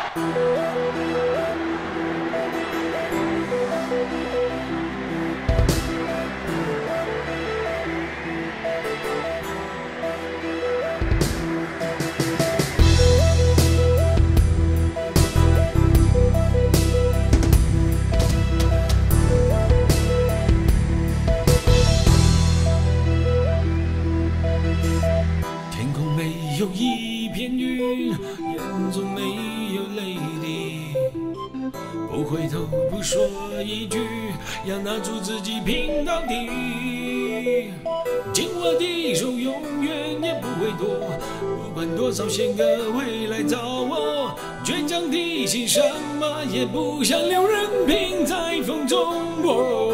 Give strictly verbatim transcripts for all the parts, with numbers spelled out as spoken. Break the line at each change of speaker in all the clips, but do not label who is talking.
有一片云，眼中没有泪滴，不回头不说一句，要拿出自己拼到底。紧握的手永远也不会躲，不管多少险恶会来找我，倔强的心什么也不想留，任凭在风中破。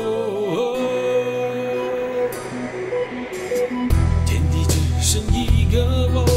天地只剩一个我。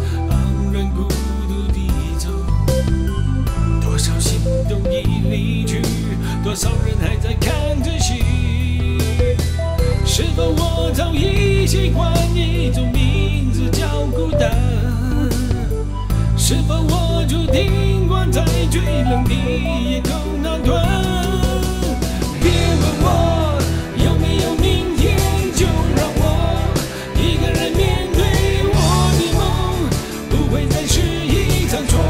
多少人还在看着戏？是否我早已习惯一种名字叫孤单？是否我注定关在最冷的夜空那端？别问我有没有明天，就让我一个人面对我的梦，不会再是一场错。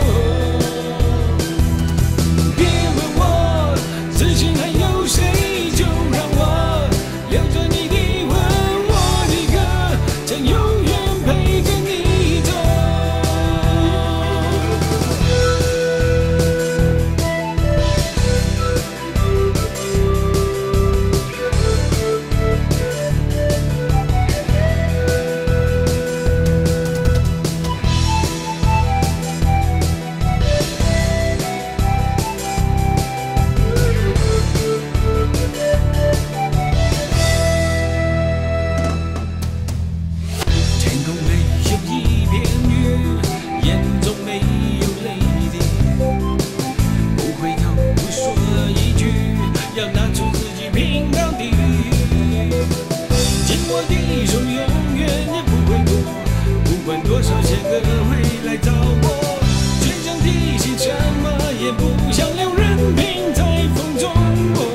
多少险恶会来找我，倔强的心什么也不想留，任凭在风中破。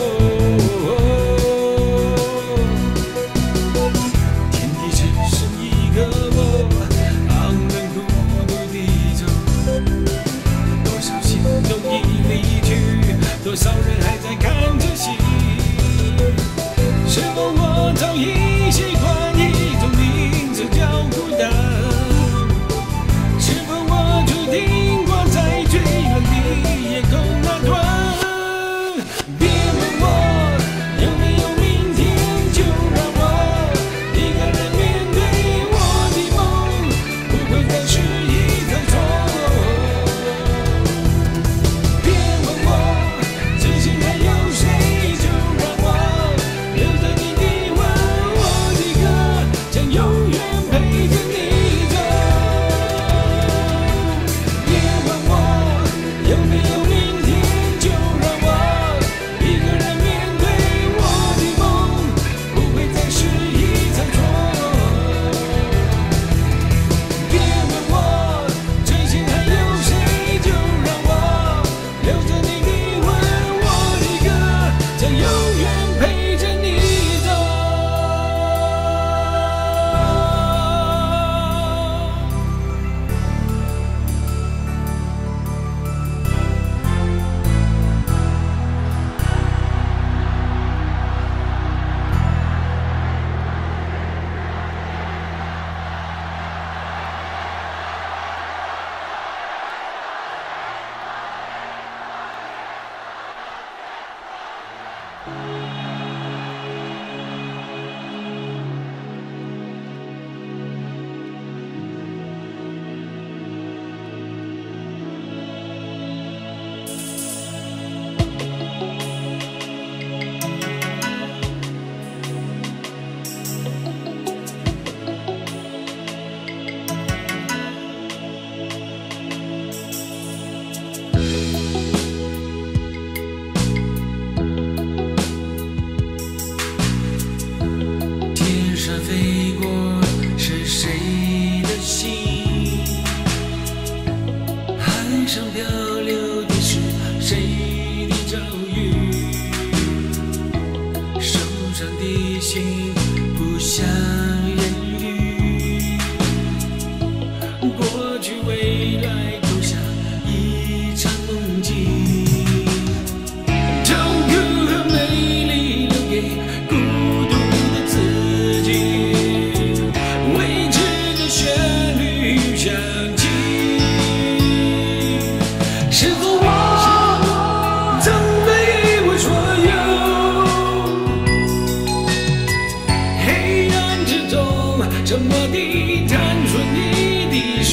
天地只剩一个我，昂然孤独地走。多少心都已离去，多少人还在看着戏。是否我早已习惯一种名字叫孤单？我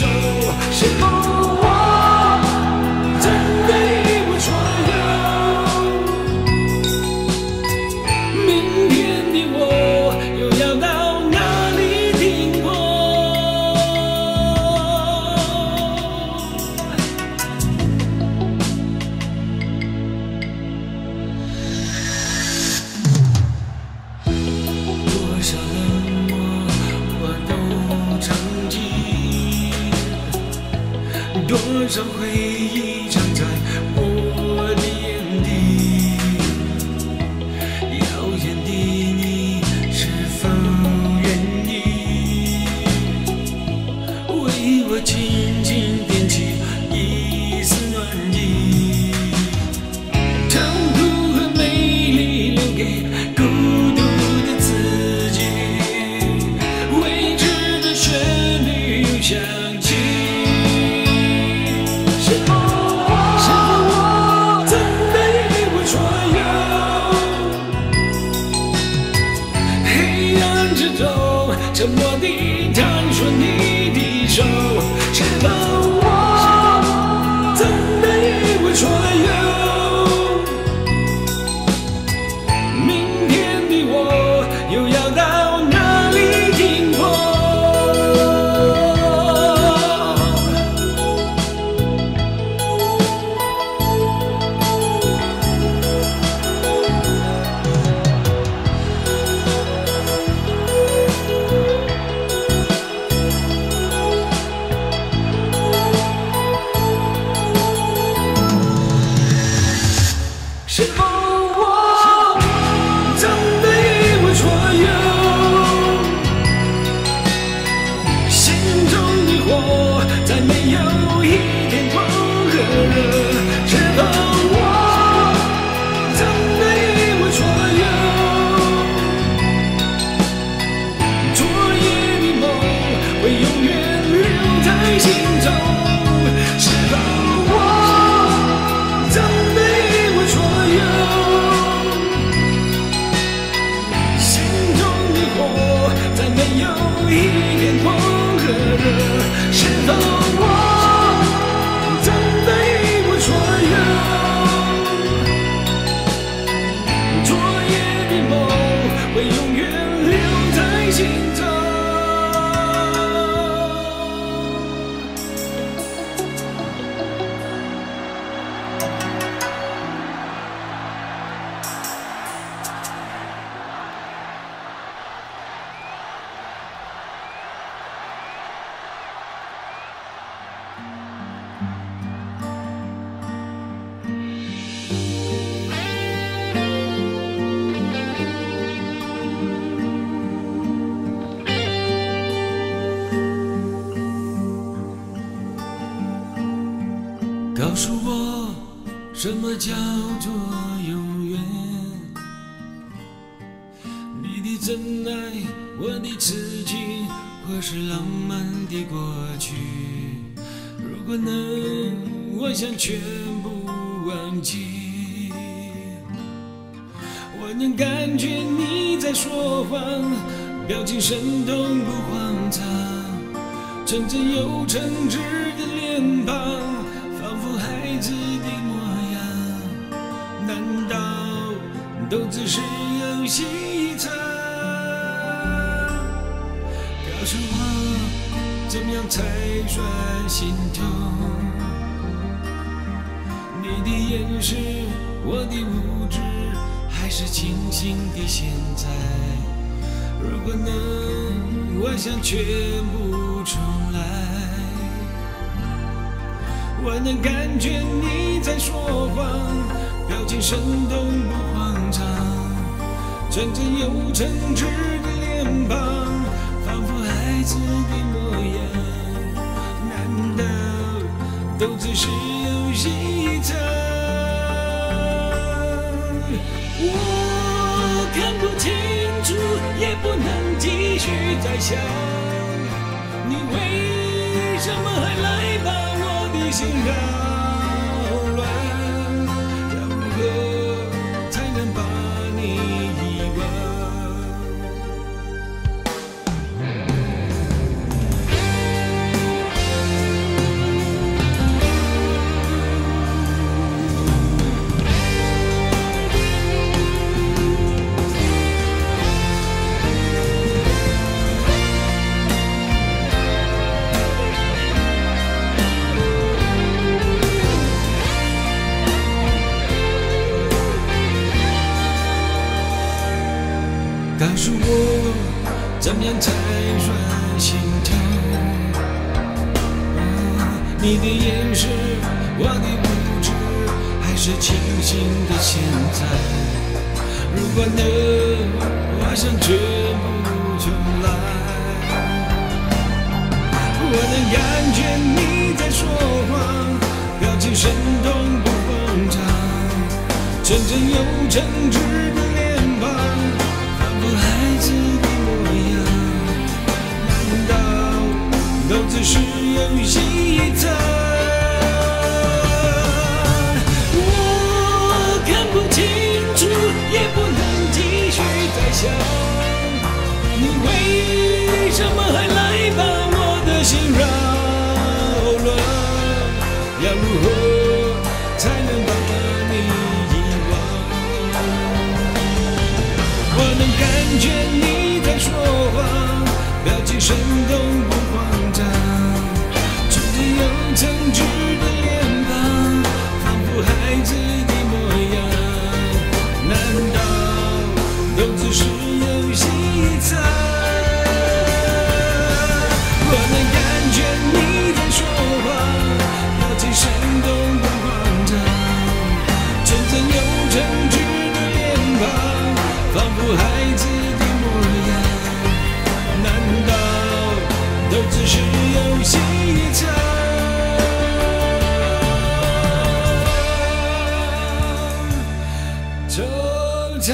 手，是否我真的已无所有？明天的我又要到哪里停泊？多少冷漠我都尝尽，多少回忆藏在我的眼底。遥远的你是否愿意为我轻轻点起一丝暖意？痛苦和美丽留给孤独的自己，未知的旋律又响起。是否我真的一无所有？黑暗之中，沉默地探索你的手。是否我真的一无所有？明天的我又要到哪里停泊？是否我真的一无所有？心中的火再没有一点光和热。是否我真的一无所有？昨夜的梦会永远留在心中。是否我真的一无所有？心中的火再没有一点光和热。是否我真的一无所有？昨夜的梦会永远留在心中。告诉我，什么叫做永远？你的真爱，我的痴情，或是浪漫的过去。如果能，我想全部忘记。我能感觉你在说谎，表情生动不慌张，纯真又诚挚的脸庞，仿佛孩子的模样，难道都只是游戏一场？告诉我，怎样才算心痛？你的眼神，我的无知，还是清醒的现在？如果能，我想全部重来。我能感觉你在说谎，表情生动不慌张，纯真又诚挚的脸庞，仿佛孩子的模样，难道都只是游戏一场？我看不清楚，也不能继续再想，你为什么还来把我的心扰乱？要如何才能把你遗忘？ 怎样才算心跳？啊，你的眼神，我的无知，还是清醒的现在？如果能，我想全部重来。我能感觉你在说谎，表情生动不慌张，真正有诚挚的脸庞，仿佛孩子的模样。难道都只是游戏一场？我看不清楚，也不能继续再想，你为什么还来把我的心扰乱？要如何才能把你遗忘？我能感觉你在说谎，表情生动不慌张，纯真又诚挚的脸庞，仿佛孩子的模样。难道都只是游戏一场？我能感觉你在说谎，表情生动不慌张，纯真又诚挚的脸庞，仿佛孩子的模样。难道都只是游戏一场？惆怅。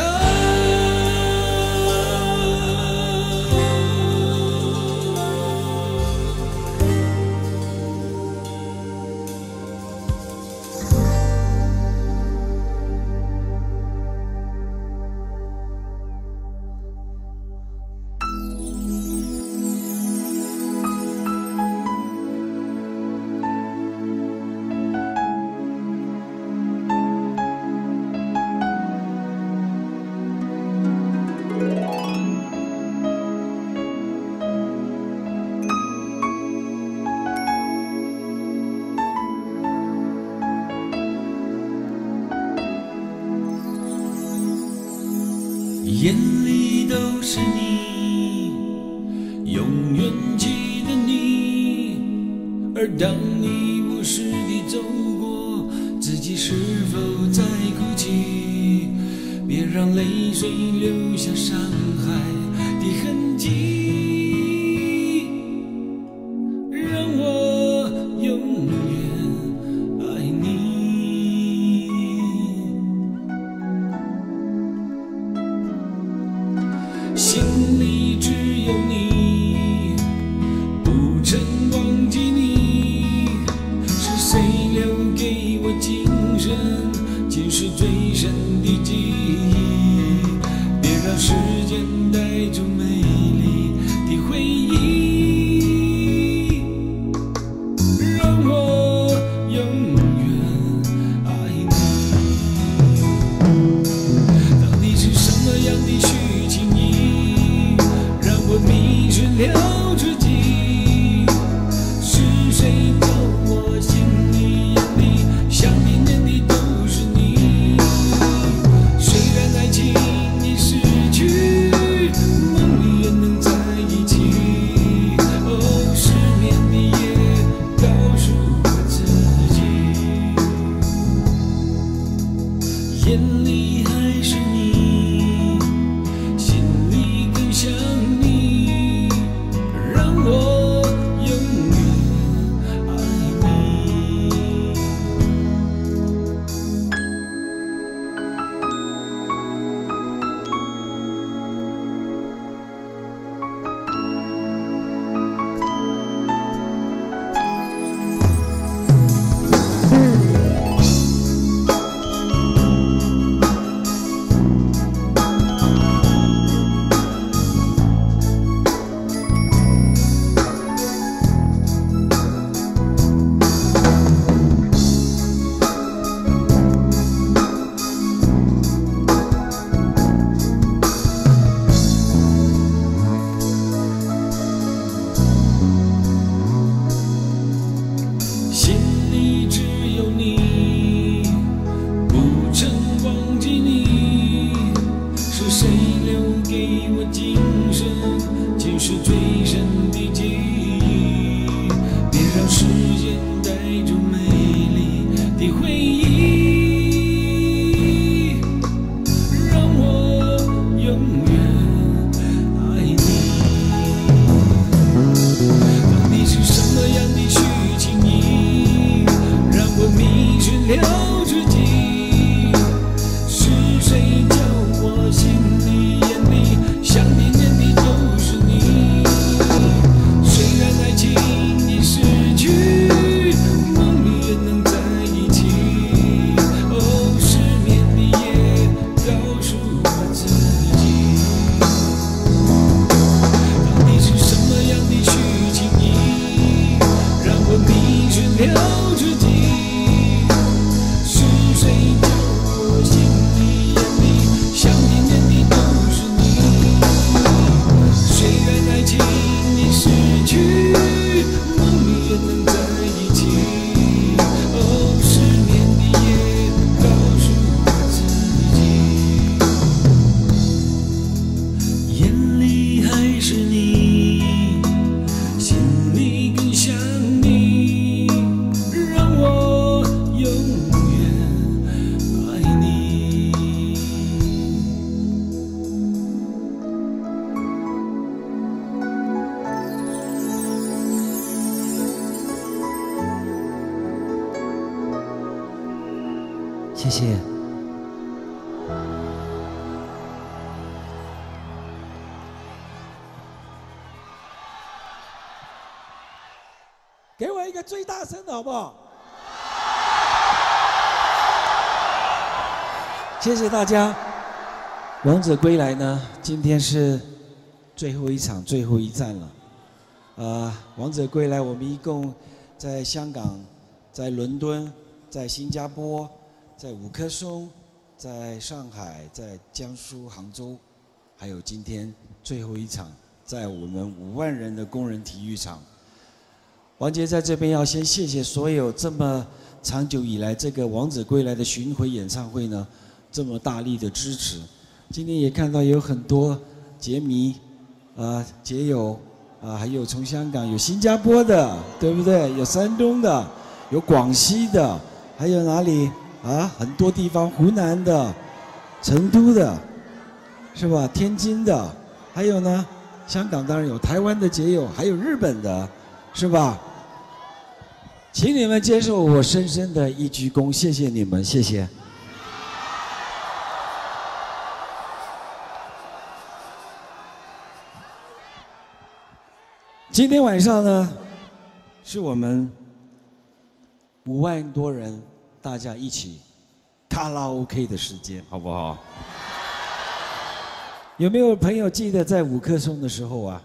眼里都是你，永远记得你。而当你不时地走过，自己是否在哭泣？别让泪水留下伤害的痕迹，让我永远爱你。心里只有你，不曾忘记你。是谁留给我今生今世最深的记忆？别让时间带走美丽的回忆，让我永远爱你。到底是什么样的虚情意，让我迷失了自己？ 飘至极，是谁叫我心里眼里想念念的都是你？虽然爱情已失去，梦里也能在一起。哦，失眠的夜告诉我自己，眼里还是你，心里更想你，让我永远爱你。谢谢。给我一个最大声的好不好？谢谢大家。王者归来呢，今天是最后一场、最后一站了。呃，王者归来，我们一共在香港、在伦敦、在新加坡、在五棵松、在上海、在江苏杭州，还有今天最后一场，在我们五万人的工人体育场。王杰在这边要先谢谢所有这么长久以来这个王者归来的巡回演唱会呢，这么大力的支持。今天也看到有很多杰迷，啊杰友，啊还有从香港有新加坡的，对不对？有山东的，有广西的，还有哪里啊？很多地方，湖南的、成都的，是吧？天津的，还有呢，香港当然有台湾的杰友，还有日本的，是吧？请你们接受我深深的一鞠躬，谢谢你们，谢谢。今天晚上呢，是我们五万多人大家一起卡拉 OK 的时间，好不好？有没有朋友记得在五棵松的时候啊？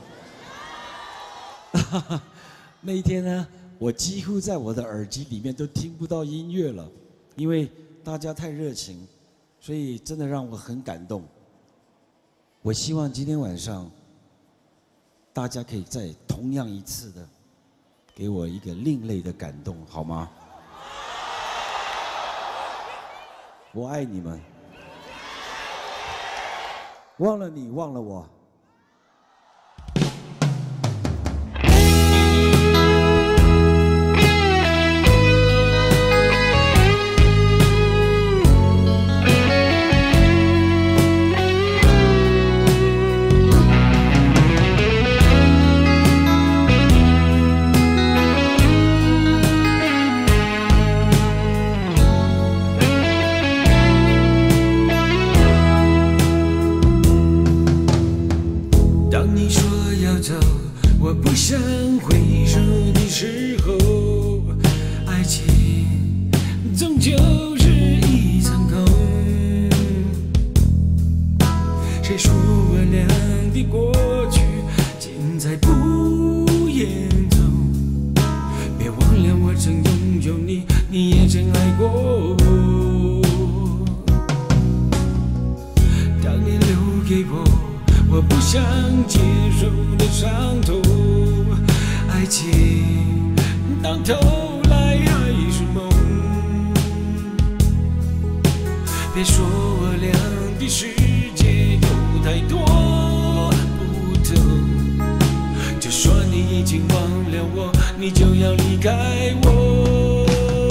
那一天呢？我几乎在我的耳机里面都听不到音乐了，因为大家太热情，所以真的让我很感动。我希望今天晚上大家可以再同样一次的给我一个另类的感动，好吗？我爱你们，忘了你，忘了我。我不想回首的时候，爱情终究是一场空。谁说我俩的过去尽在不言中？别忘了我曾拥有你，你也曾爱过我。当年留给我我不想接受的伤痛，爱情到头来还是梦。别说我俩的世界有太多不同，就说你已经忘了我，你就要离开我。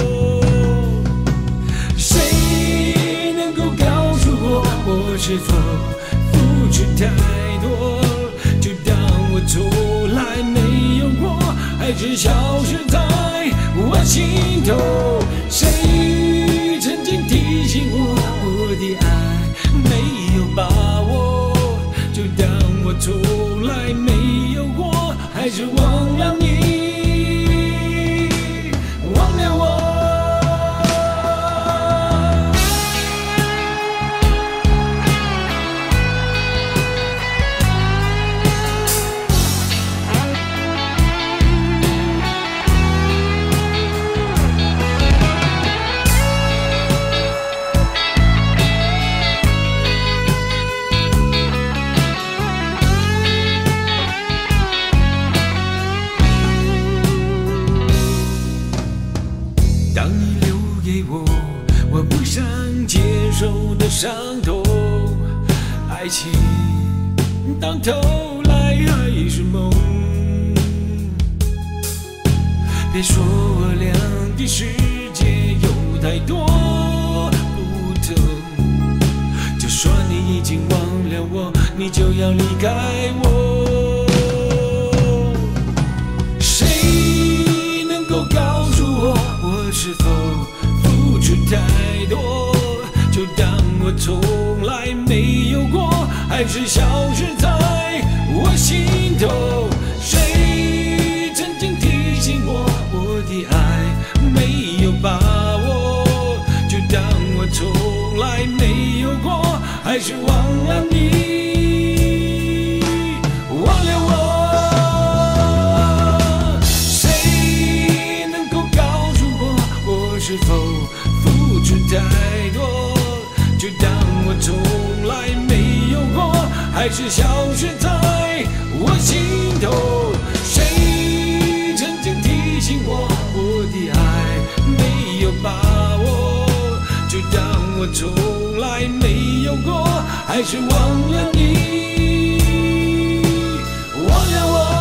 谁能够告诉我，我是否付出太多，就当我从来没有过，还是消失在我心头。谁曾经提醒我，我的爱没有把握，就当我从来没有过，还是忘了你，忘了我。 受的伤痛，爱情到头来还是梦。别说我俩的世界有太多不同，就算你已经忘了我，你就要离开我。谁能够告诉我，我是否付出太多，就当我从来没有过，还是消失在我心头？谁曾经提醒我，我的爱没有把握，就当我从来没有过，还是忘了你，忘了我。谁能够告诉我，我是否付出太多，就当我从来没有过，还是消失在我心头？谁曾经提醒我，我的爱没有把握，就当我从来没有过，还是忘了你，忘了我。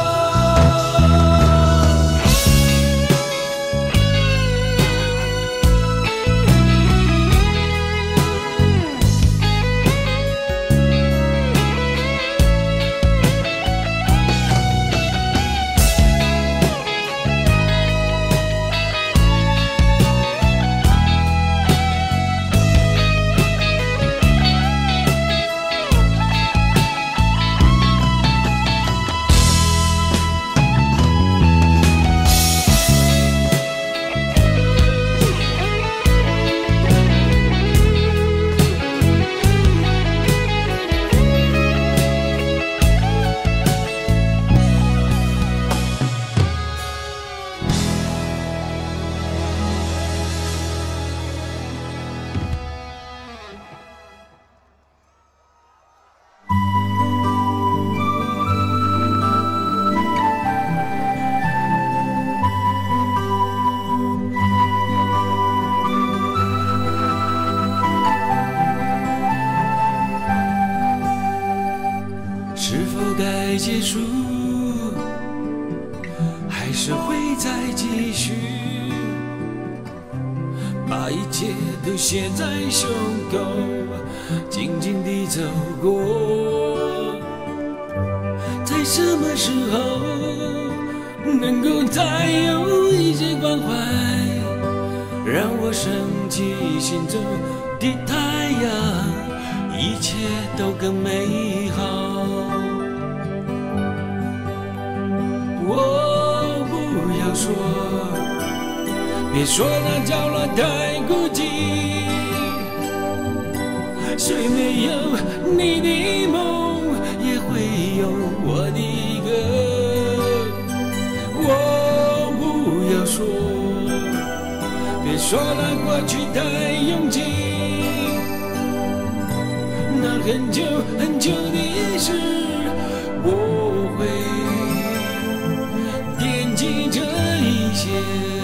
结束，还是会再继续，把一切都写在胸口，静静地走过。在什么时候能够再有一些关怀，让我升起心中的太阳，一切都更美好。我不要说，别说那角落太孤寂，谁没有你的梦，也会有我的歌。我不要说，别说那过去太拥挤，那很久很久的事，我会惦记着一些。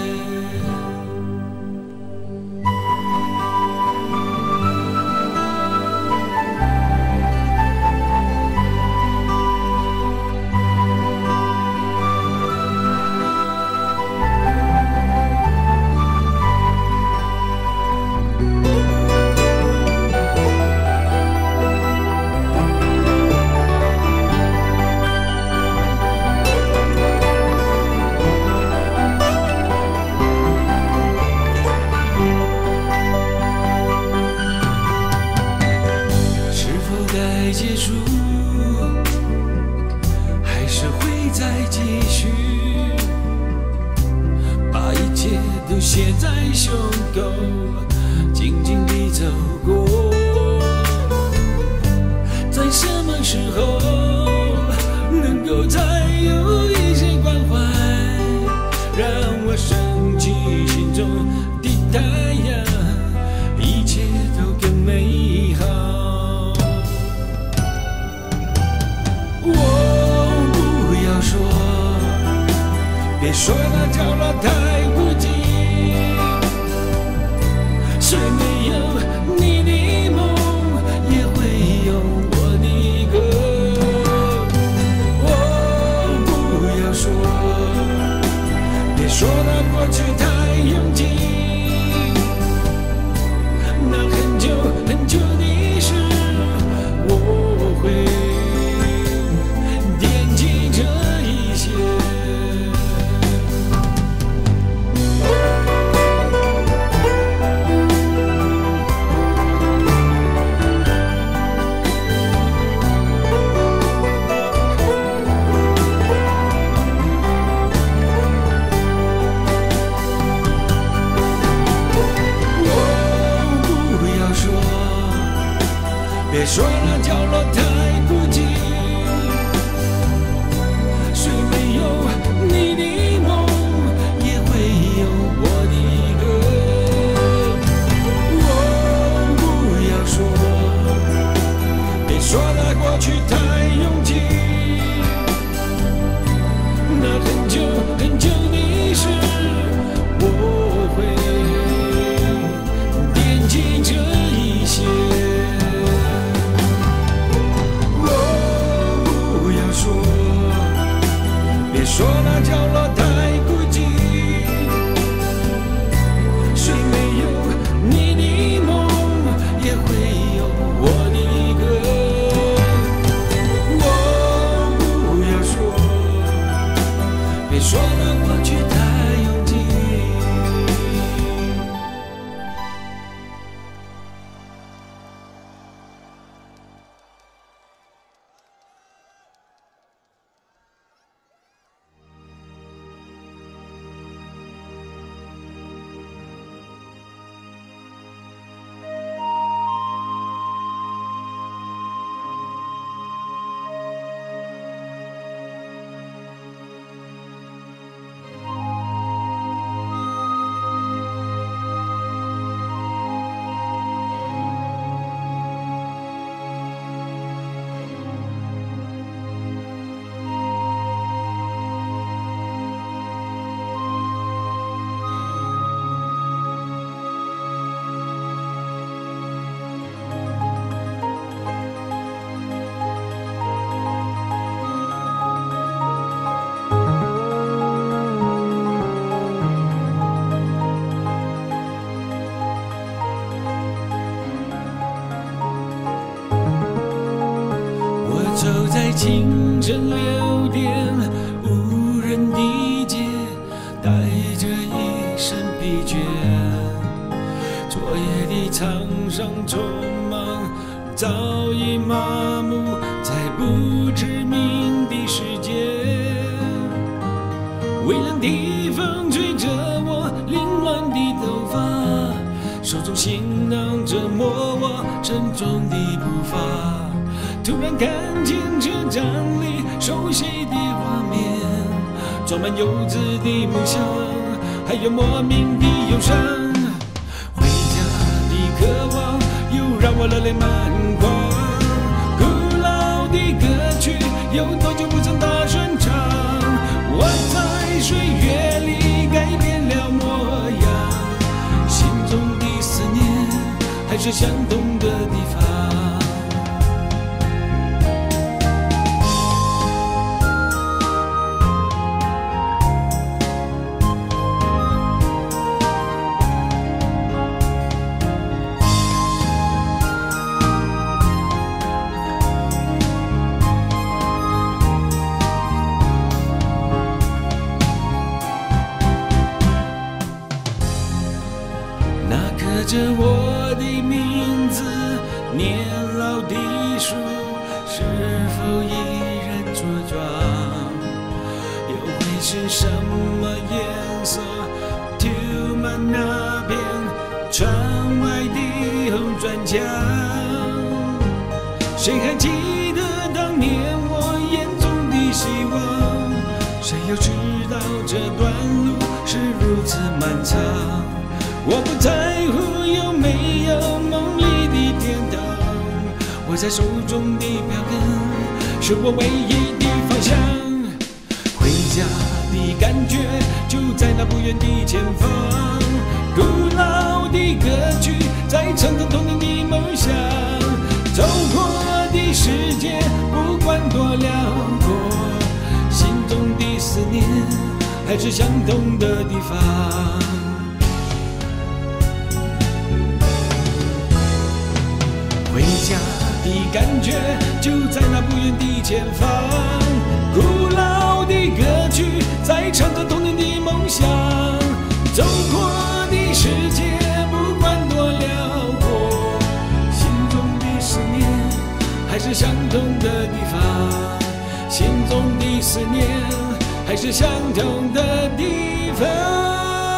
结束，还是会再继续，把一切都写在胸口，静静地走过。在什么时候能够再有一些关怀，让我升起心中的太阳，一切都更美好。别说那角落太孤寂，谁没有你的说那过去太拥挤，那很久很久的事，我会惦记这一些。别说那角落太孤寂，谁没有你的梦，也会有我的歌。哦，不要说，别说那过去太拥挤，那很久很久的事，我会惦记这一些。说那角落太孤寂，谁没有你的梦，也会有我的歌。哦，不要说，别说那过去太拥挤。走在清晨六点无人的街，带着一身疲倦，昨夜的场上匆忙早已麻木在不知名的世界。微冷的风吹着我凌乱的头发，手中行囊折磨我沉重的步伐。突然看见车站里熟悉的画面，装满幼稚的梦想，还有莫名的忧伤。回家的渴望又让我热泪满眶，古老的歌曲有多久不曾大声唱？我在岁月里改变了模样，心中的思念还是相同的地方。刻着我的名字，年老的树是否依然茁壮？又会是什么颜色涂满那片窗外的红砖墙？谁还记得当年我眼中的希望？谁又知道这段路是如此漫长？我不在乎有没有梦里的天堂，握在手中的标杆是我唯一的方向。回家的感觉就在那不远的前方，古老的歌曲在唱着童年的梦想。走过的世界不管多辽阔，心中的思念还是相同的地方。回家的感觉就在那不远的前方，古老的歌曲在唱着童年的梦想，走过的世界不管多辽阔，心中的思念还是相同的地方，心中的思念还是相同的地方。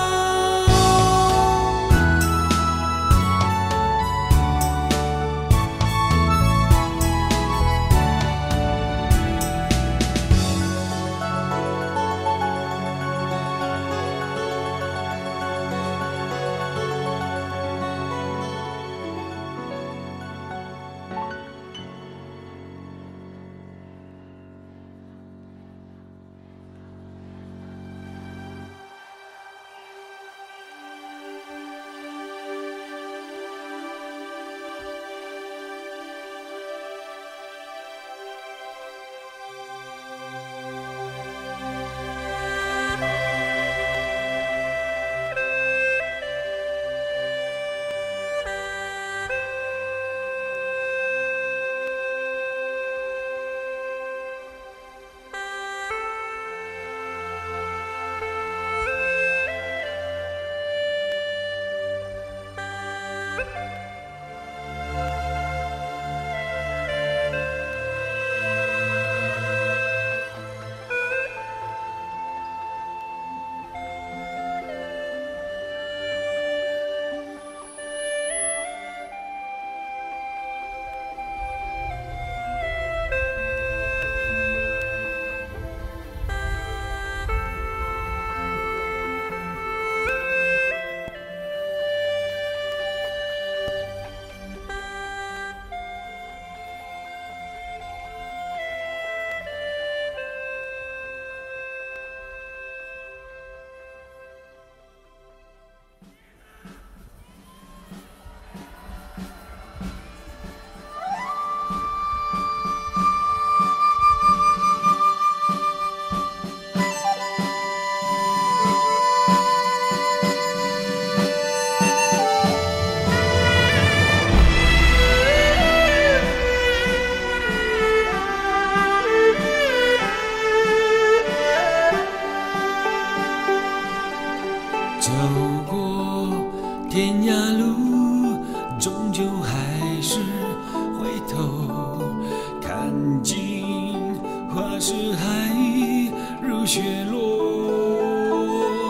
走过天涯路，终究还是回头看尽花是海，如雪落。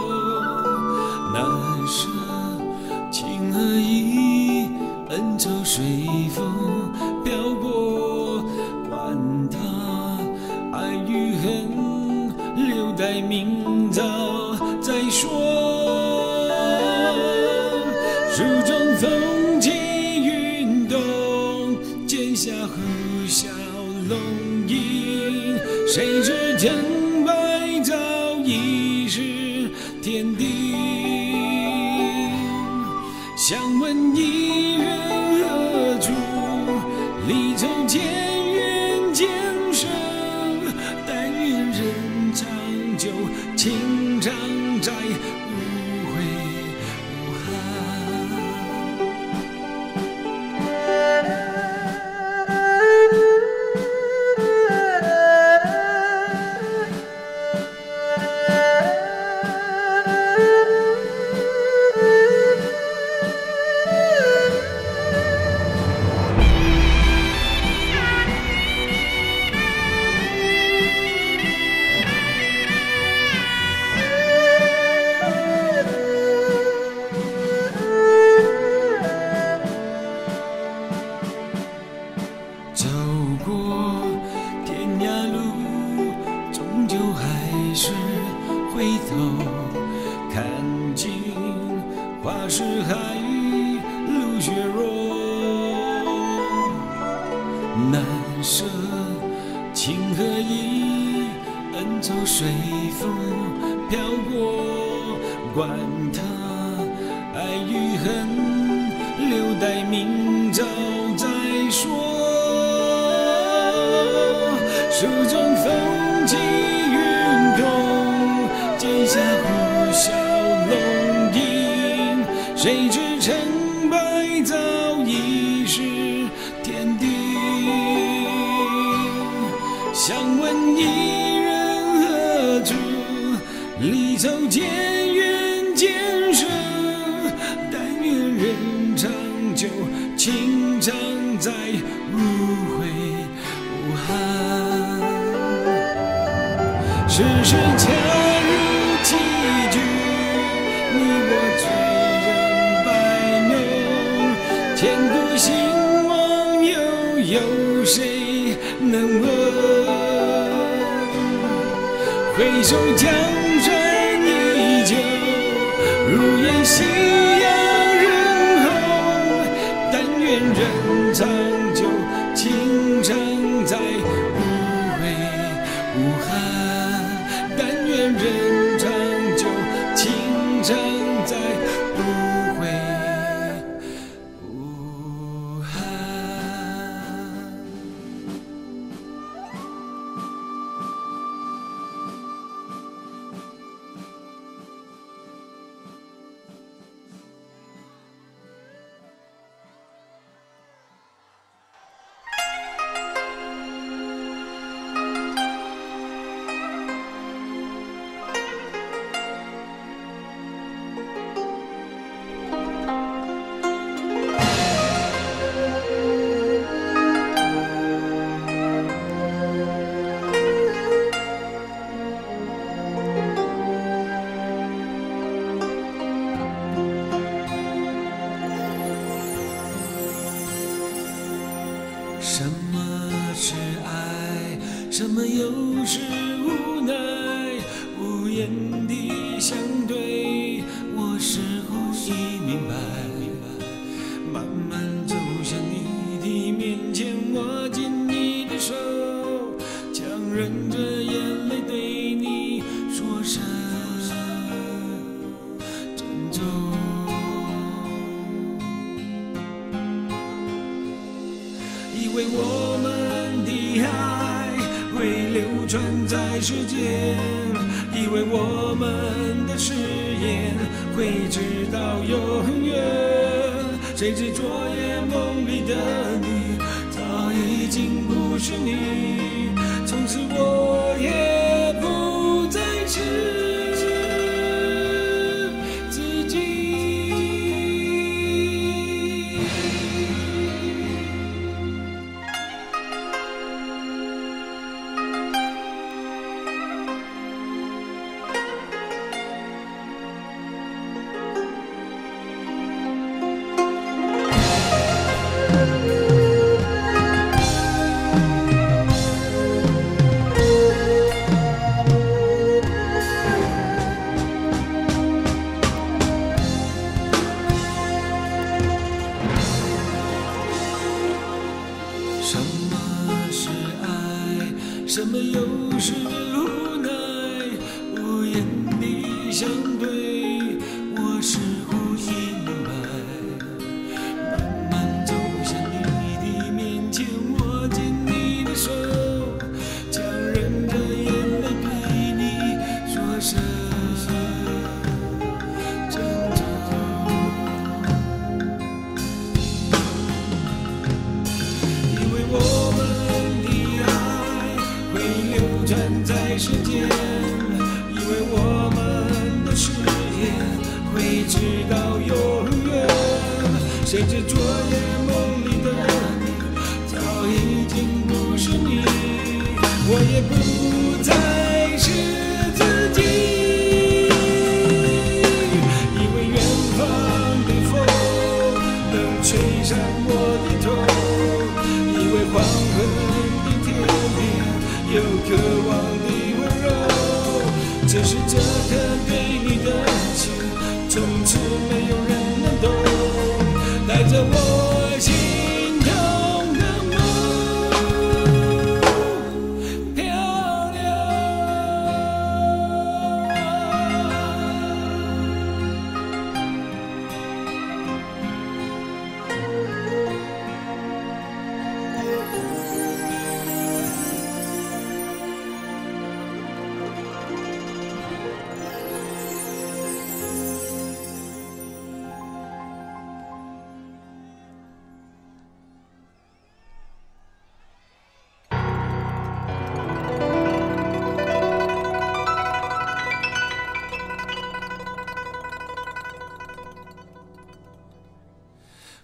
难舍情和意，恩仇随风飘过，管他爱与恨，留待明早再说。书中风起云动，剑下呼啸龙吟，谁知成败早已是天定。想问一人何处，离愁渐远渐深，但愿人长久，情长在，无悔无憾。走过天涯路，终究还是回头看尽花是海，路雪落。难舍情和意，恩仇随风飘过，管他爱与恨，留待明早再说。书中风起云动，剑下笑容影，谁知成败早已是天定。想问一人何处，离愁渐远渐深，但愿人长久，情长在，无悔无憾。世事恰如棋局，你我醉人摆弄，千古兴亡，又有谁能问？回首江山依旧，如烟夕阳人红。但愿人长久，情长在，无悔无憾。但愿人长久，情长在，无悔无憾。什么是爱？什么又是无奈？无言的相对，我似乎已明白。慢慢走向你的面前，握紧你的手，强忍着眼泪对你说声珍重。以为我们的爱会流传在世间，以为我们的誓言会直到永远，谁知昨夜梦里的你早已经不是你，从此我也不再是自己。什么是爱？什么又是无奈？无言的相对，我似乎已明白。慢慢走向你的面前，握紧你的手，强忍着眼泪对你说声珍重。我们的爱会流传在世间，以为我们的誓言会直到永远，谁知昨夜梦里的你早已经不是你，我也不再是自己。以为远方的风能吹散我的痛，以为黄昏的天边有渴望的温柔，只是这颗对你的情，从此没有人能懂，带着我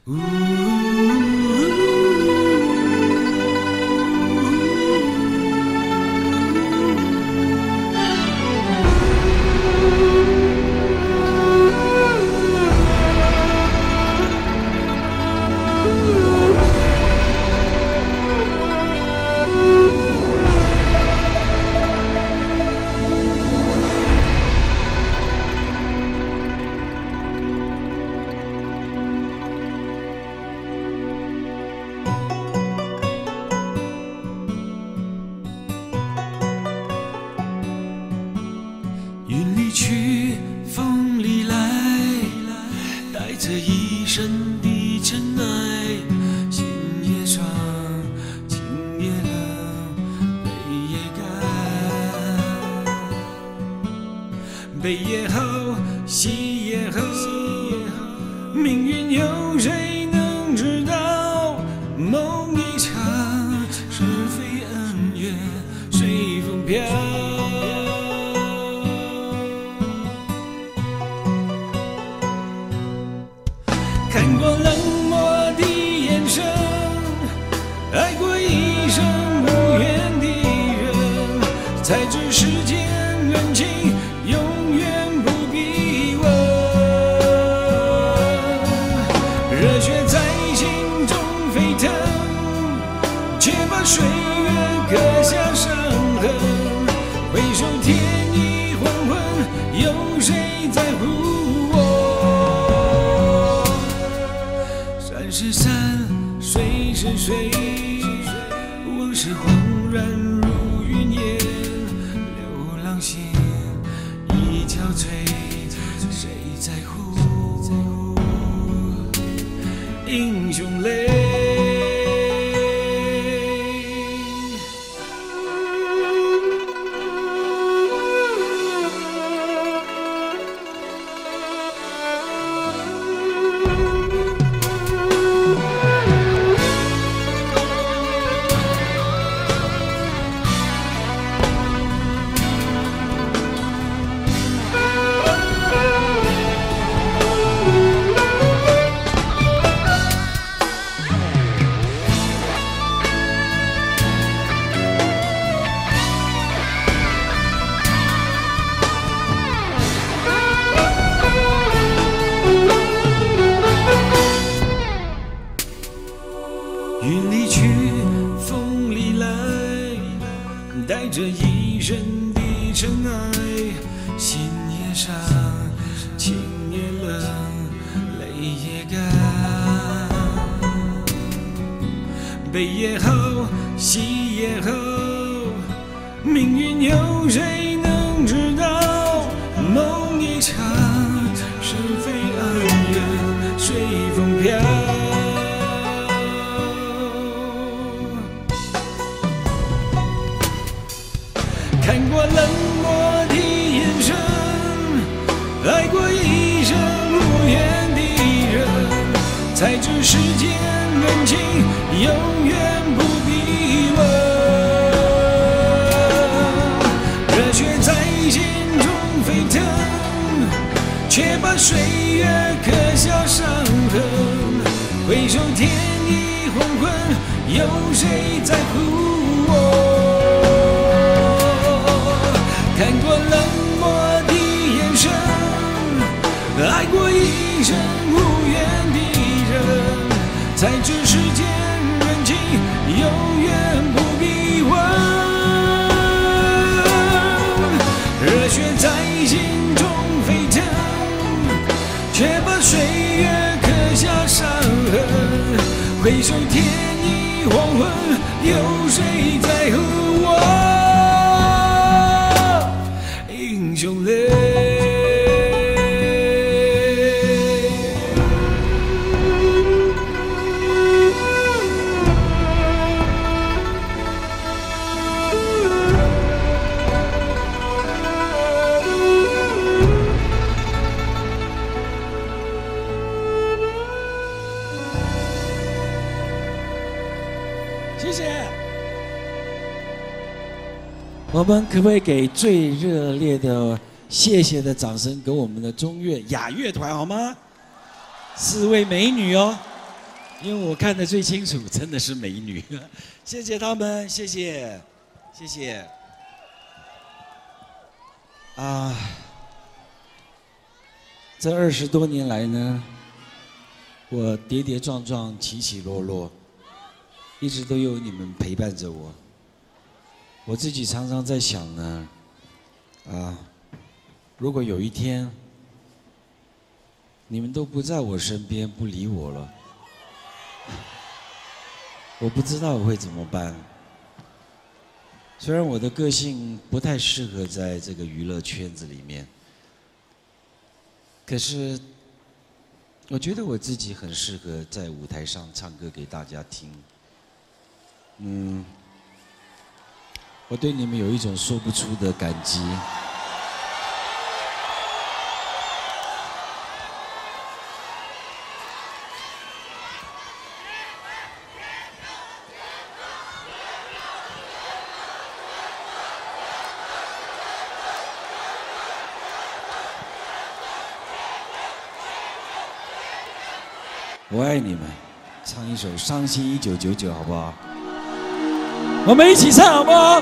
我们可不可以给最热烈的谢谢的掌声给我们的中乐雅乐团好吗？四位美女哦， 因为我看得最清楚，真的是美女。谢谢他们，谢谢，谢谢。啊，这二十多年来呢，我跌跌撞撞，起起落落，一直都有你们陪伴着我。我自己常常在想呢，啊，如果有一天你们都不在我身边，不理我了，我不知道我会怎么办。虽然我的个性不太适合在这个娱乐圈子里面，可是我觉得我自己很适合在舞台上唱歌给大家听。嗯，我对你们有一种说不出的感激。我爱你们，唱一首《伤心一九九九》好不好？我们一起唱好不好？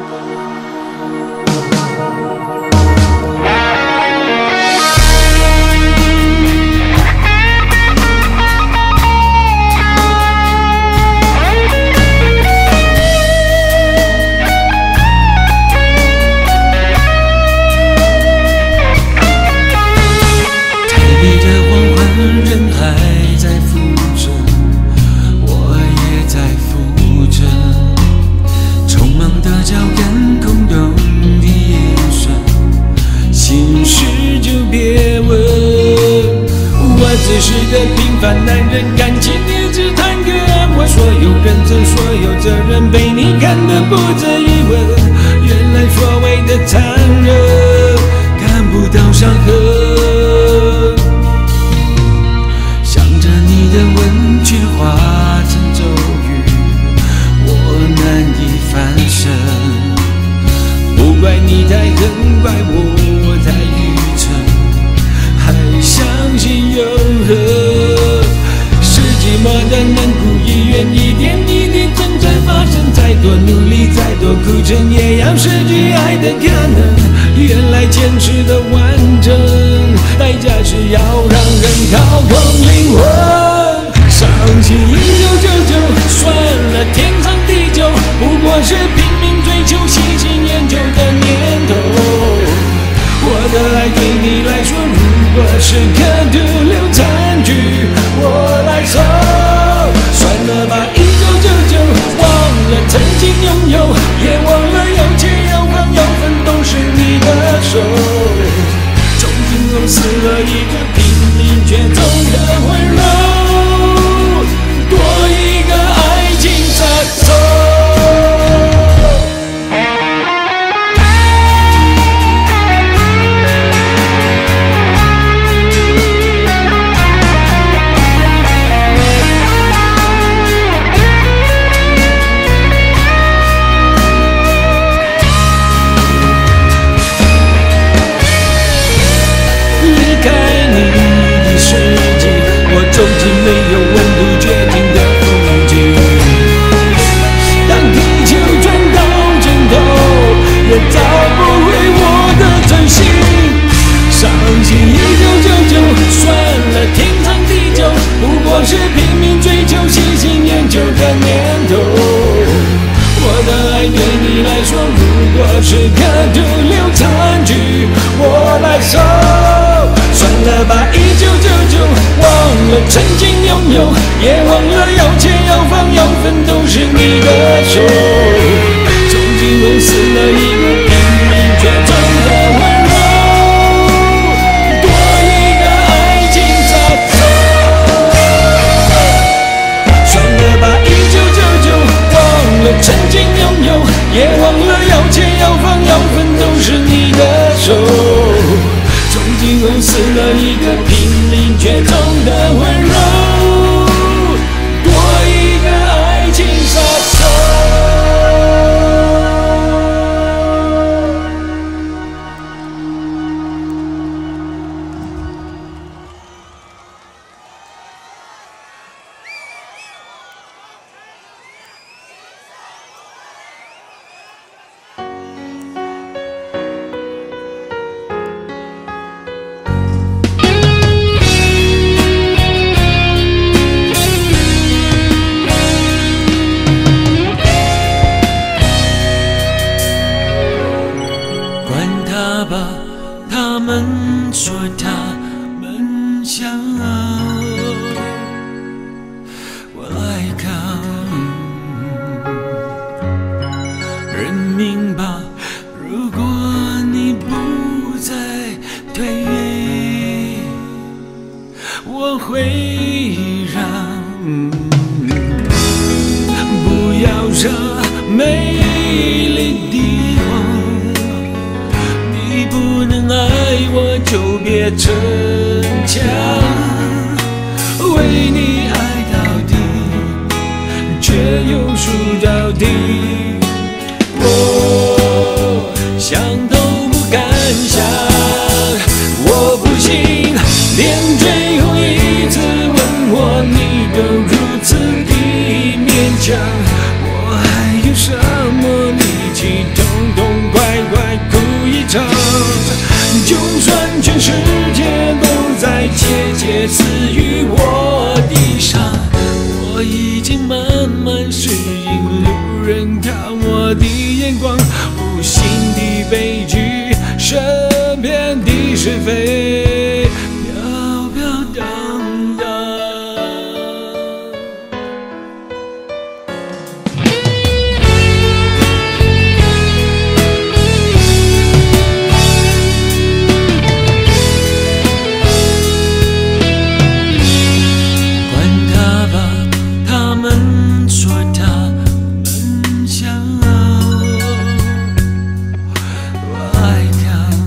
只是个平凡男人，感情也只谈个安稳。所有认真，所有责任，被你看得不值一问。原来所谓的残忍，看不到伤痕。想着你的吻，却化成咒语，我难以翻身。不怪你太狠，怪我太愚蠢，还相信永恒。是寂寞的冷酷医院，一点一滴正在发生。再多努力，再多苦撑，也要失去爱的可能。原来坚持的完整，代价是要让人掏空灵魂。伤心一九九九，算了天长地久，不过是拼命追求、细心研究的念头。我的爱对你来说，如果是个毒瘤残局，我来收。算了吧，一九九九，忘了曾经拥有，也忘了有钱有房有份都是你的手。终究弄死了一个拼命绝种的温柔，多一个爱情杀手。终极没有温度决定的风景，当地球转到尽头，也找不回我的真心。伤心一九九九，算了天长地久，不过是拼命追求、细心研究的念头。我的爱对你来说，如果是个毒瘤残局，我来收。算了吧，一九九九，忘了曾经拥有，也忘了有钱有房有份都是你的手。终究弄死了一个拼命绝种的温柔，多一个爱情杀手。算了吧，一九九九，忘了曾经拥有，也忘了有钱有房有份都是你的手。终究弄死了一个拼命绝种的温柔，多一个爱情杀手。 说他们想我来看，人明白，如果你不再退，我会让，不要这美丽的谎，你不能爱我就别逞强，为你爱到底，却又输到底，我想都不敢想，我不信连最后一次吻我你都如此的勉强，我还有什么力气痛痛快快哭一场，就算全世界都在窃窃私语我的伤，我已经慢慢适应路人看我的眼光，无心的悲剧，身边的是非，飘飘荡荡。管他吧，他们说他们想我爱看，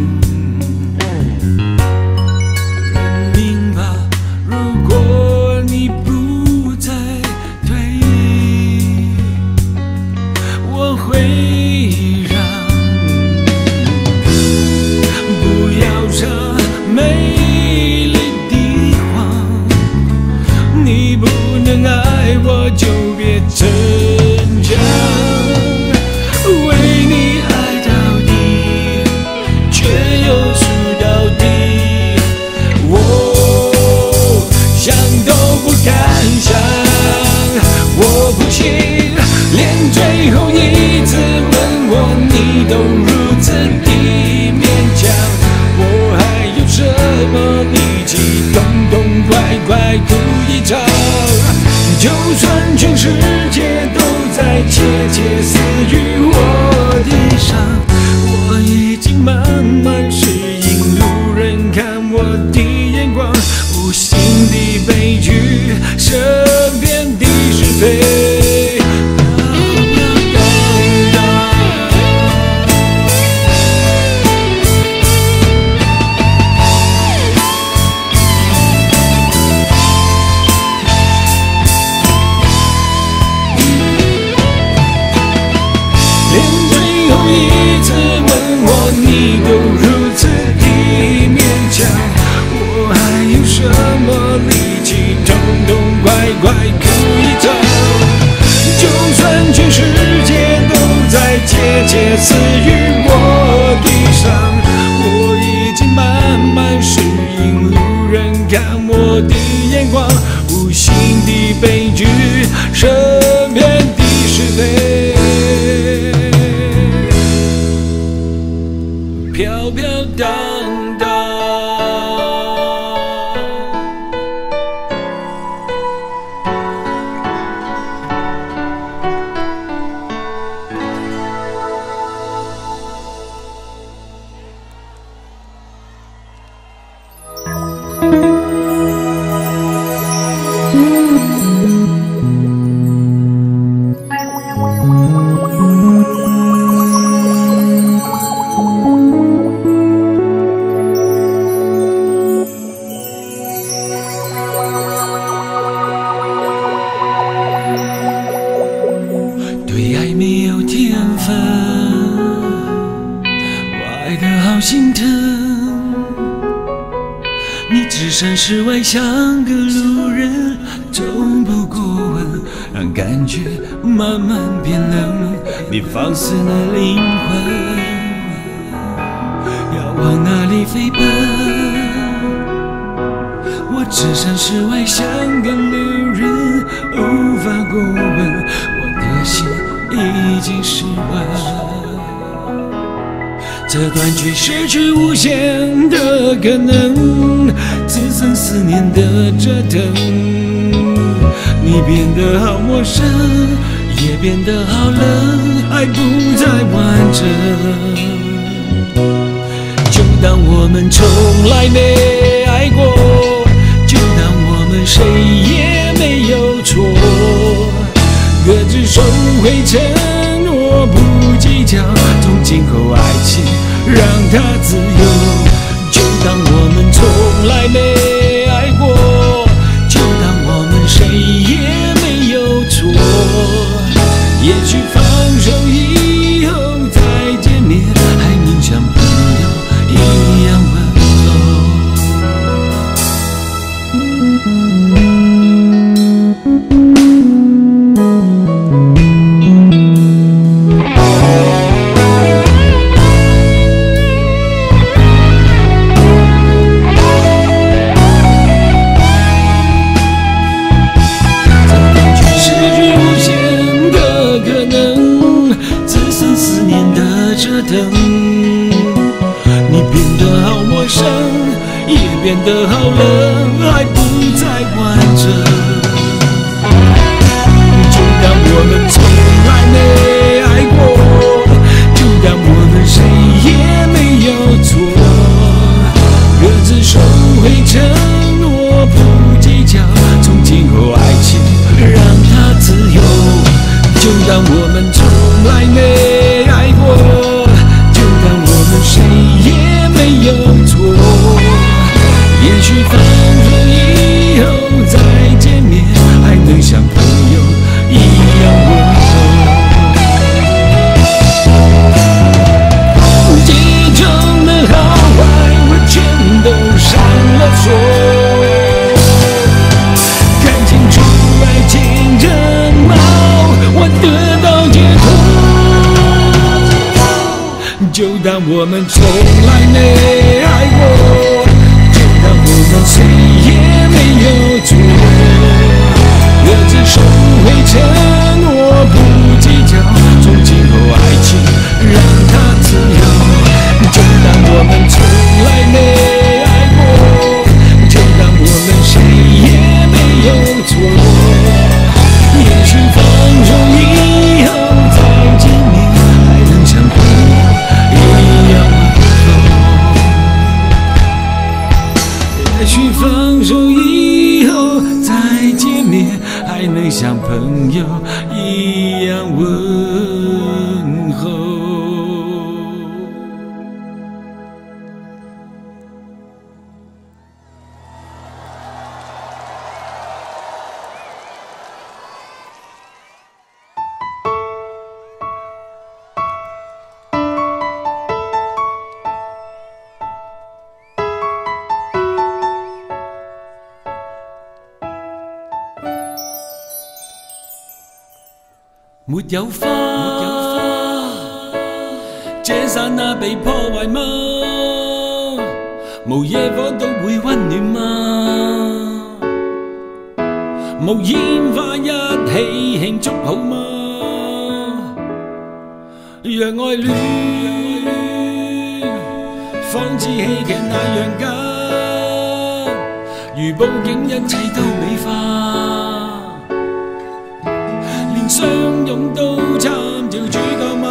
人明白，如果你不再退，我会让，不要这美丽的谎，你不能爱我就别逞强，为你爱到底，却又输到底，我想都不敢想，我不信连最后一次吻我你都如此的勉强，我还有什么力气痛痛快快哭一场，就算全世界都在窃窃私语我的伤，我已经慢慢适应路人看我的眼光，无心的悲剧，身边的是非，飘飘荡荡。连最后一次吻我你都如此的勉强，我还有什么力气痛痛快快哭一场，就算全世界都在窃窃私语我的伤，我已经慢慢适应路人看我的眼光，无心的悲剧，身边的是非，飘飘荡荡。对爱没有天分，我爱得好心疼，你置身事外像个路人，从不过问，让感觉慢慢变冷，你放肆了灵魂，要往哪里飞奔，我置身事外像个路人，无法过问，我的心已经失温，在这段却失去无限的可能，只剩思念的折腾。你变得好陌生，也变得好冷，爱不再完整。就当我们从来没爱过，就当我们谁也没有错，各自收回承诺，不计较，从今后爱情让它自由。就当我们从来没爱过，就当我们谁也没有错，也许放手以后再见面，还能像朋友一样问候。你变得好陌生，也变得好冷，爱不再完整。就当我们从来没爱过，就当我们谁也没有错，各自收回承诺，不计较，从今后爱情让它自由。就当我们从来没爱过，谁也没有错，也许放手以后再见面，还能像朋友一样问候。记忆中的好坏我全都上了锁，看清楚爱情真貌，我得到解脱。就当我们从来没爱过，就当我们谁也没有错，各自收回承诺，不计较，从今后爱情让它自由。就当我们从来没爱过，就当我们谁也没有错，也许放手以后再见面，还能像朋友一样问候。也许放手以后再见面，还能像朋友一样问候。沒有花，這剎那被破壞嗎？無野火都會溫暖嗎？無煙花一起慶祝好嗎？讓愛戀仿似戲劇那樣假，如佈景一切都美化。相擁都參照主角嗎？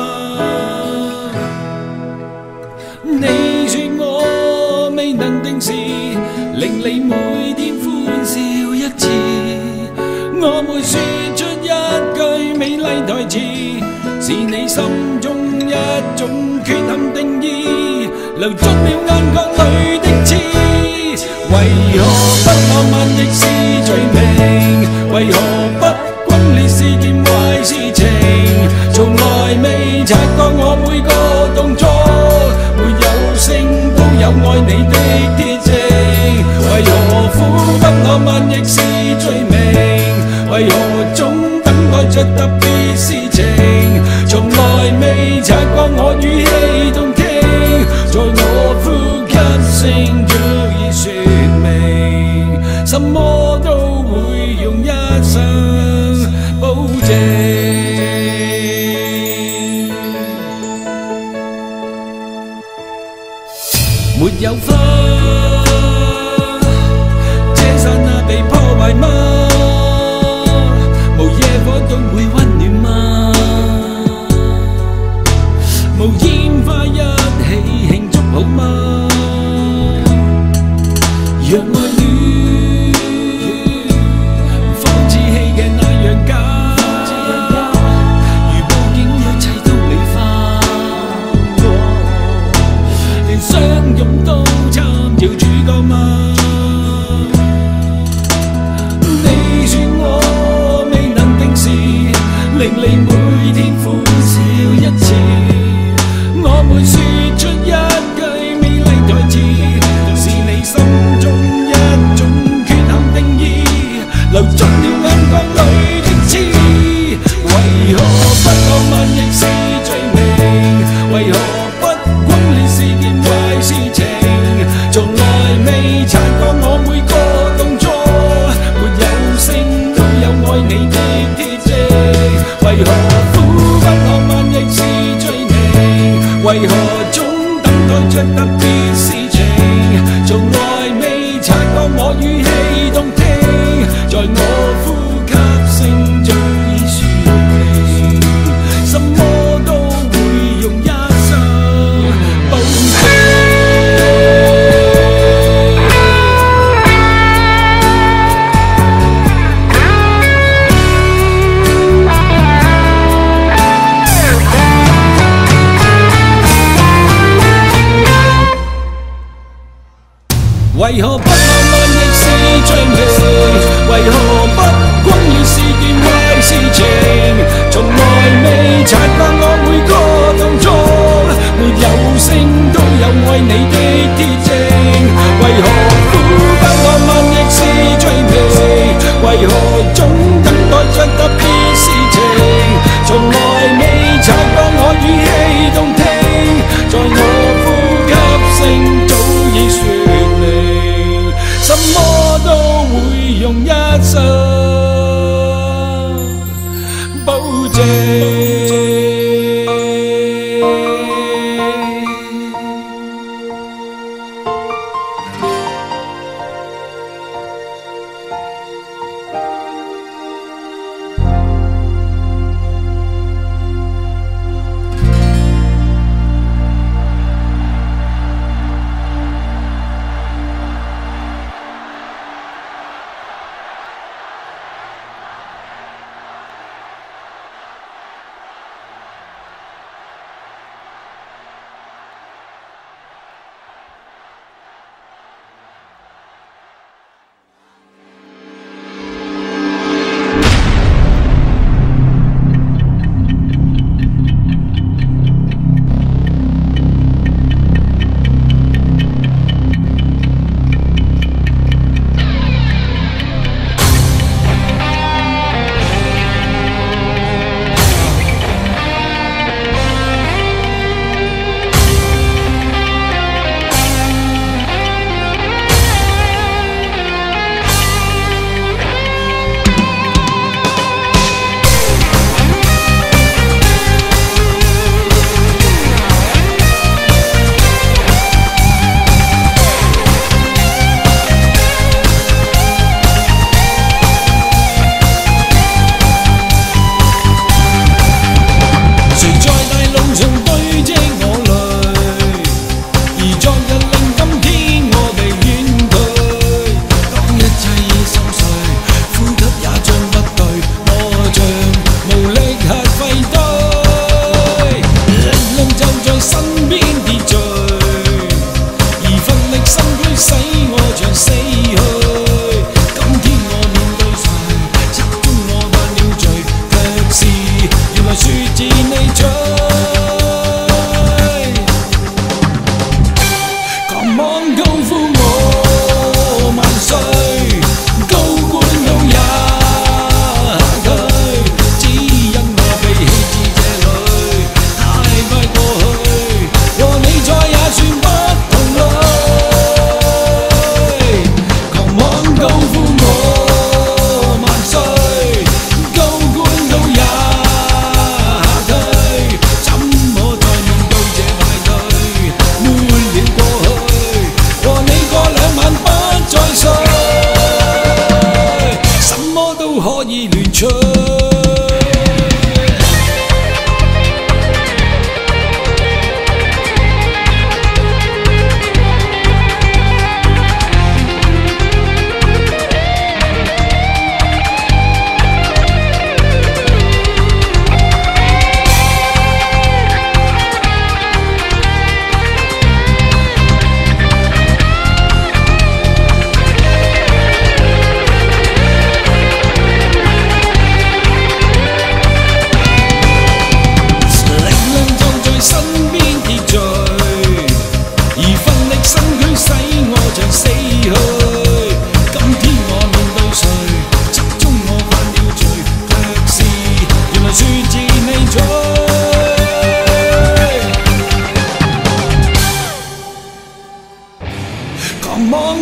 你說我未能定時，令你每天歡笑一次。我沒說出一句美麗台詞，是你心中一種缺陷定義，留足了眼角裏的刺。為何不浪漫亦是罪名？為何不轟烈是件壞事情？從來未察覺我每個動作沒有聲都有愛你的鐵證。為何苦得浪漫亦是罪名？為何總等待着特別事情？從來未察覺我語氣動聽，在我呼吸聲早已說明，什麼都會用一生保證。 有花，這剎那被破壞嗎？無野火都會溫暖嗎？無煙花一起慶祝好嗎？讓愛戀仿似戲嘅那樣假，如報應一切都美化，連相擁都參照主角嗎？你說我未能定時，令你每天歡笑一次，我每說出一句美麗台詞，是你心中一種缺陷定義，留足了眼角裏的刺。為何不浪漫亦是罪名？為何不轟烈是件壞事情？從來未察覺我每個動作，沒有聲都有愛你的鐵證。為何苦不浪漫亦是罪名？為何總等待着特別事情？從來未察覺我語氣動聽，在我呼吸聲早已説明，什麼都會用一生保證。為何不浪漫亦是罪名？為何不轟烈是件壞事情？從來未察覺我每個動作，沒有聲都有愛你的鐵證。為何苦不浪漫亦是罪名？為何總等待着特別事情？從來未察覺我語氣動聽，在我呼吸聲早已説明。什麼都會用一生保證。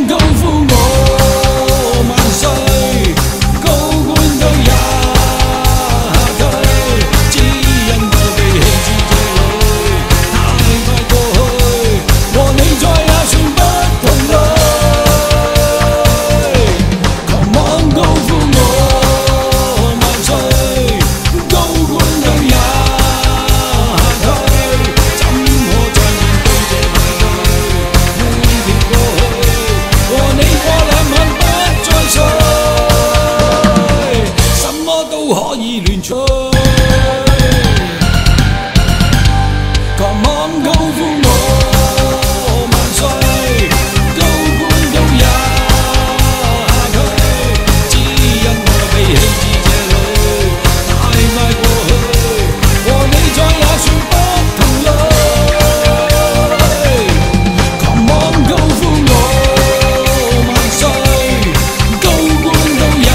高呼我萬歲，高官都也退，只因我被棄置這裏，太快過去，和你再也算不同類。狂妄高呼我萬歲，高官都也退，怎可再面對這派對？每天過去，和你過兩晚不再睡，什麼都可以亂吹。狂妄高呼我萬歲，高官都也退，只因我被棄置這裏，太快過去，和你再也算不同類。狂妄高呼我萬歲，高官都也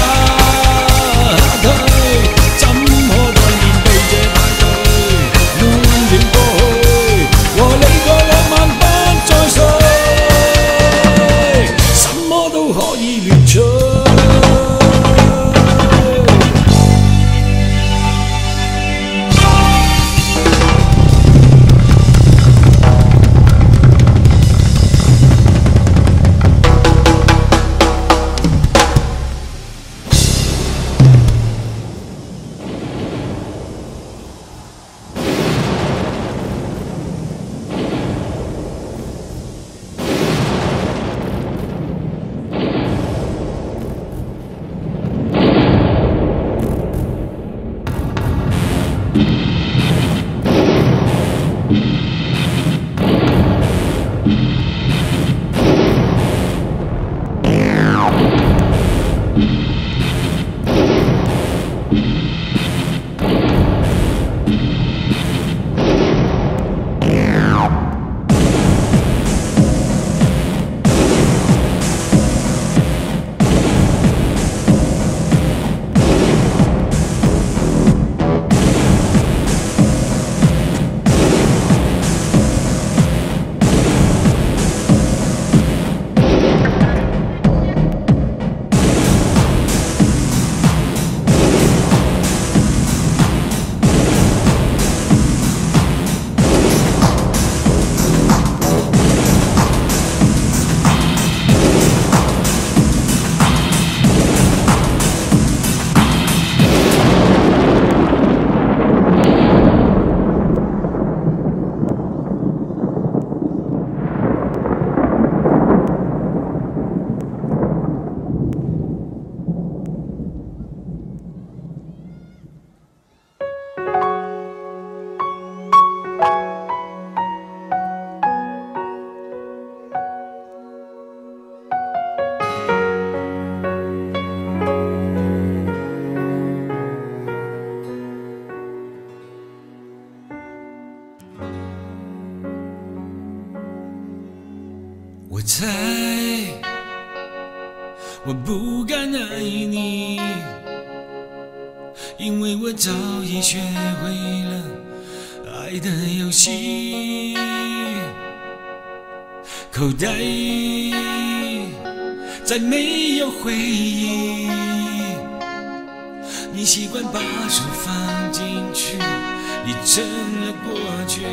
退，怎可再面對這派對？滿臉過去，和你過兩晚不再睡，什麼都可以亂吹。我猜我不敢爱你，因为我早已学会了爱的游戏。口袋再没有回忆，你习惯把手放进去，已成了过去。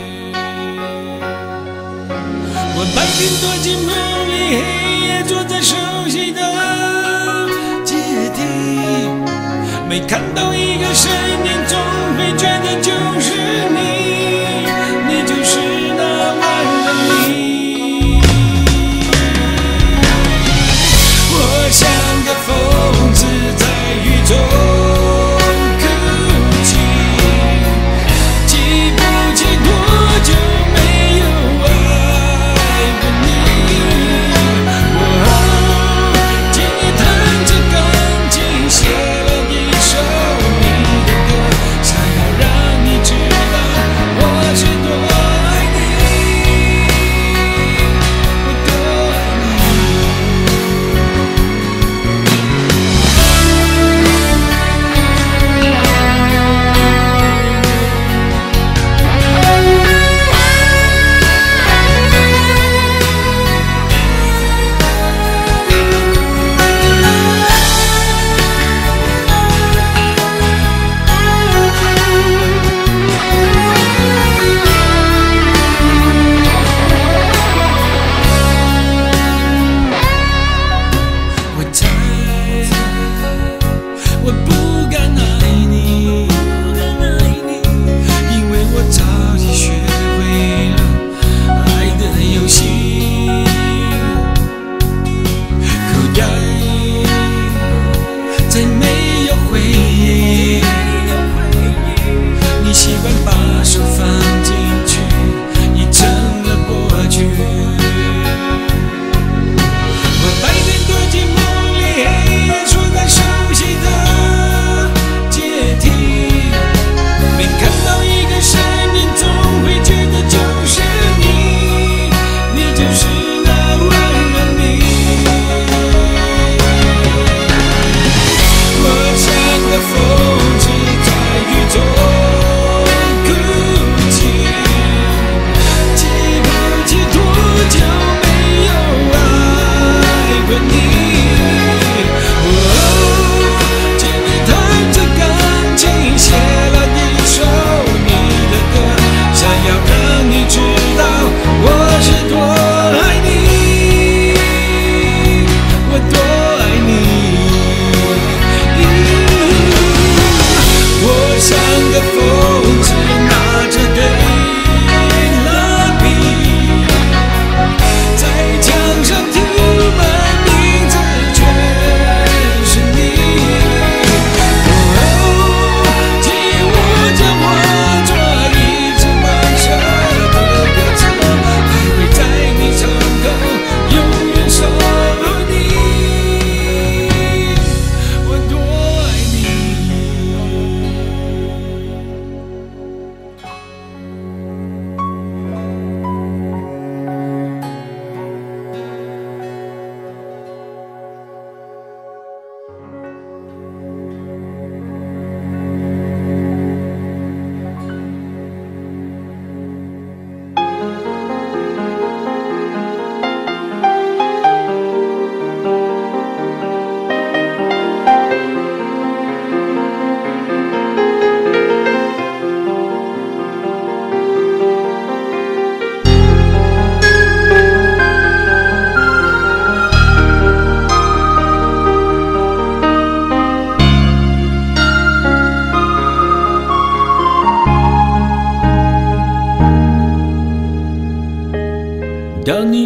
我白天躲进梦里，黑夜坐在熟悉的阶梯，每看到一个身影，总会觉得就是你，你就是那晚的你。我像个疯子在雨中哭泣，记不起多久没有爱过你。我今夜弹着钢琴，写了一首你的歌。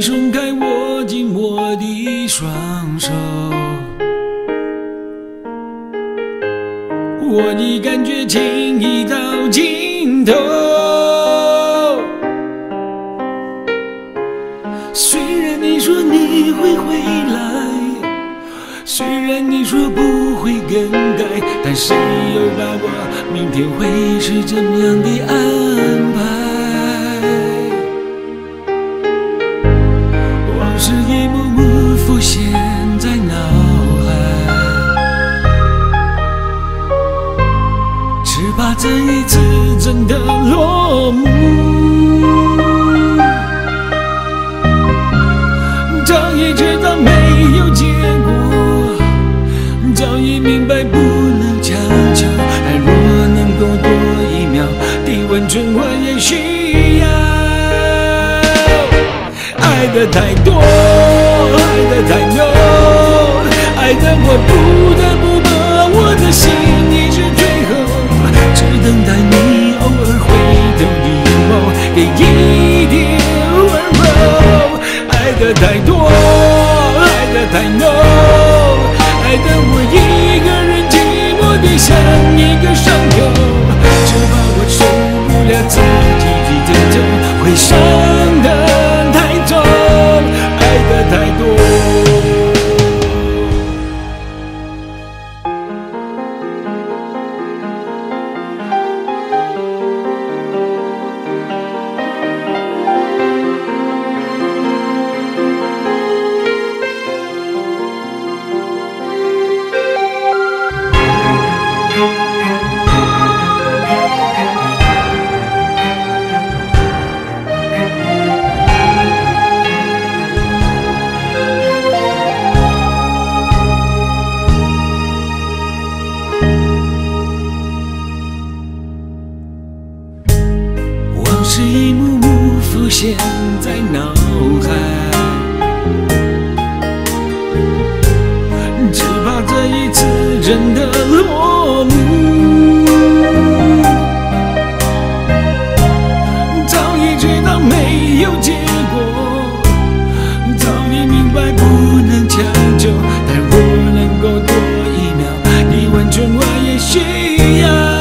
松开握紧我的双手，我的感觉轻易到尽头。虽然你说你会回来，虽然你说不会更改，但谁有把握明天会是怎样的安排？往事一幕幕浮现在脑海，只怕这一次真的落幕。早已知道没有结果，早已明白不能强求，但若能够多一秒的温存，我也需要。爱的太多，爱的太浓，爱的我不得不把我的心一直退后，只等待你偶尔回头的眼眸，给一点温柔。爱的太多，爱的太浓，爱的我一个人寂寞地像一个伤口，只怕我受不了自己的疼痛，会伤得太重。爱的太多。往事一幕幕浮现在脑海，只怕这一次真的落幕。早已知道没有结果，早已明白不能强求，但若能够多一秒的温存，我也需要。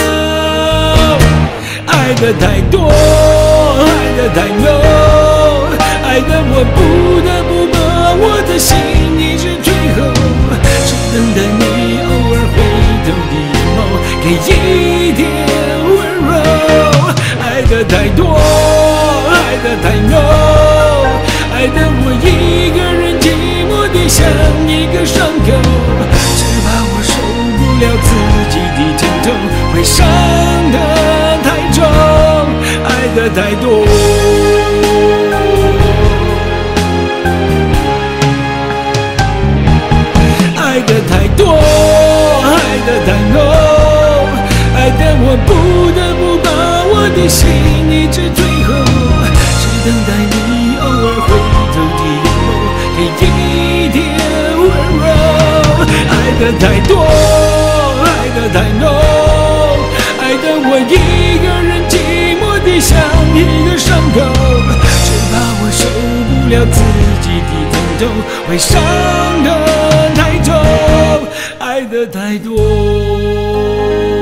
爱的太多，爱的太浓，爱的我不得不把我的心一直退后，只等待你偶尔回头的眼眸，给一点温柔。爱的太多，爱的太浓，爱的我一个人寂寞地像一个伤口，只怕我受不了自己的疼痛，会伤得太重。爱的太多，爱的太多，爱的太浓，爱的我不得不把我的心一直退后，只等待你偶尔回头的眼眸，给一点温柔。爱的太多，爱的太浓，爱的我一个人寂寞地像一个伤口，只怕我受不了自己的疼痛，会伤得太重。爱的太多。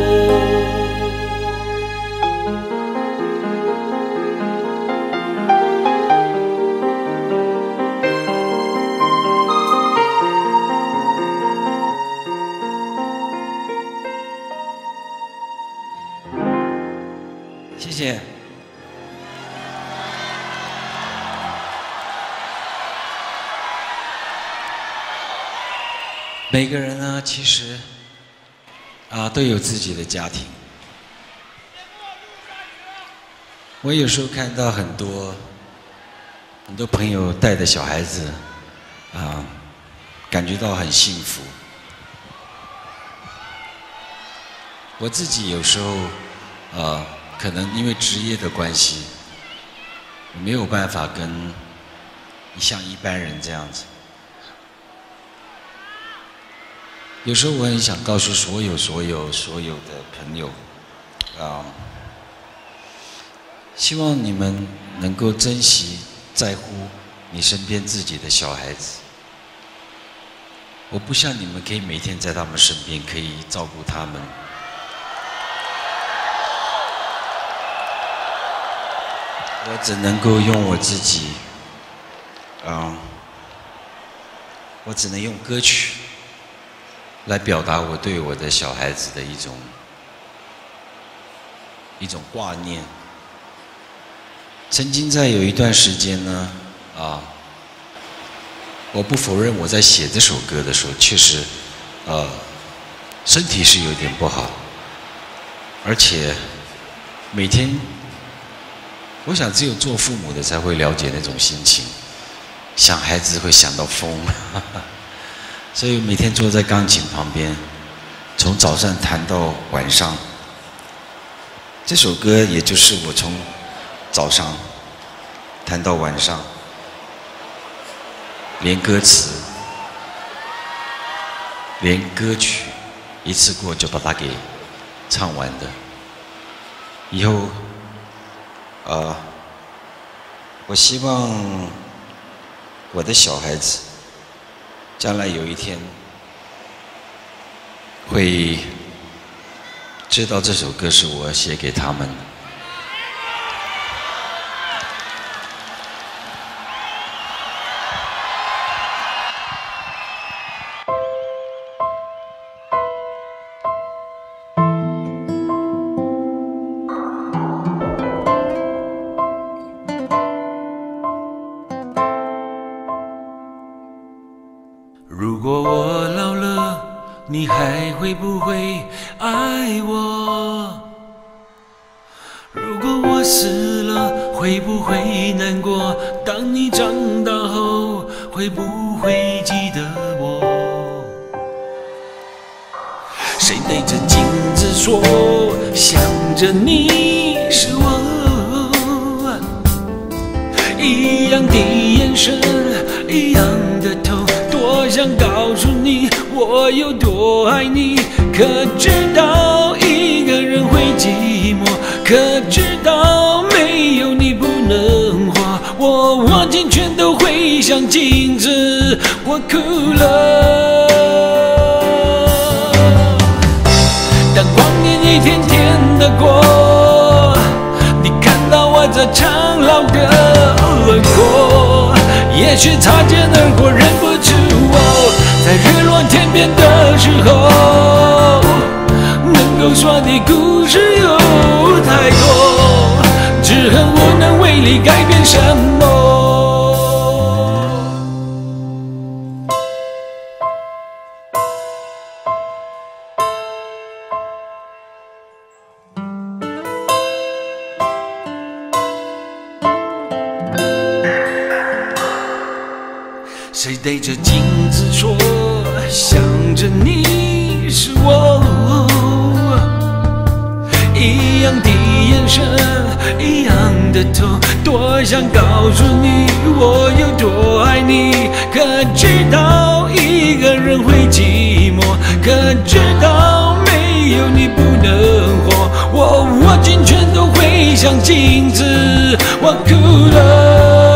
谢谢。每个人呢，其实啊都有自己的家庭。我有时候看到很多很多朋友带的小孩子啊，感觉到很幸福。我自己有时候啊，可能因为职业的关系，没有办法跟像一般人这样子。有时候我很想告诉所有、所有、所有的朋友，啊，希望你们能够珍惜、在乎你身边自己的小孩子。我不像你们可以每天在他们身边，可以照顾他们。我只能够用我自己，嗯，我只能用歌曲来表达我对我的小孩子的一种一种挂念。曾经在有一段时间呢，啊，我不否认我在写这首歌的时候，确实，呃，身体是有点不好，而且每天。我想，只有做父母的才会了解那种心情，想孩子会想到疯，所以每天坐在钢琴旁边，从早上弹到晚上。这首歌也就是我从早上弹到晚上，连歌词、连歌曲一次过就把它给唱完的。以后。呃，我希望我的小孩子将来有一天会知道这首歌是我写给他们的。
如果我老了，你还会不会爱我？如果我死了，会不会难过？当你长大后，会不会记得我？谁对着镜子说，想着你是我？一样的眼神，一样的头，多想告诉你我有多爱你。可知道一个人会寂寞，可知道没有你不能活。我握紧拳头会像镜子，我哭了。当光阴一天天的过，你看到我这苍老的轮廓，也许擦肩而过，认不出我。在日落天边的时候，能够说的故事有太多，只恨无能为力改变什么。谁对着镜子说，想着你是我？一样的眼神，一样的头，多想告诉你我有多爱你。可知道一个人会寂寞，可知道没有你不能活。我握紧拳头会像镜子，我哭了。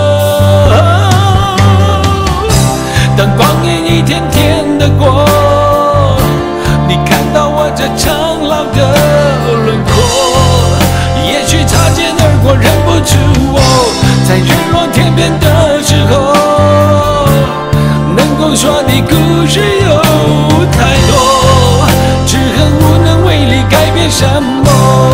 当光阴一天天的过，你看到我这苍老的轮廓，也许擦肩而过，认不出我。在日落天边的时候，能够说的故事有太多，只恨无能为力改变什么。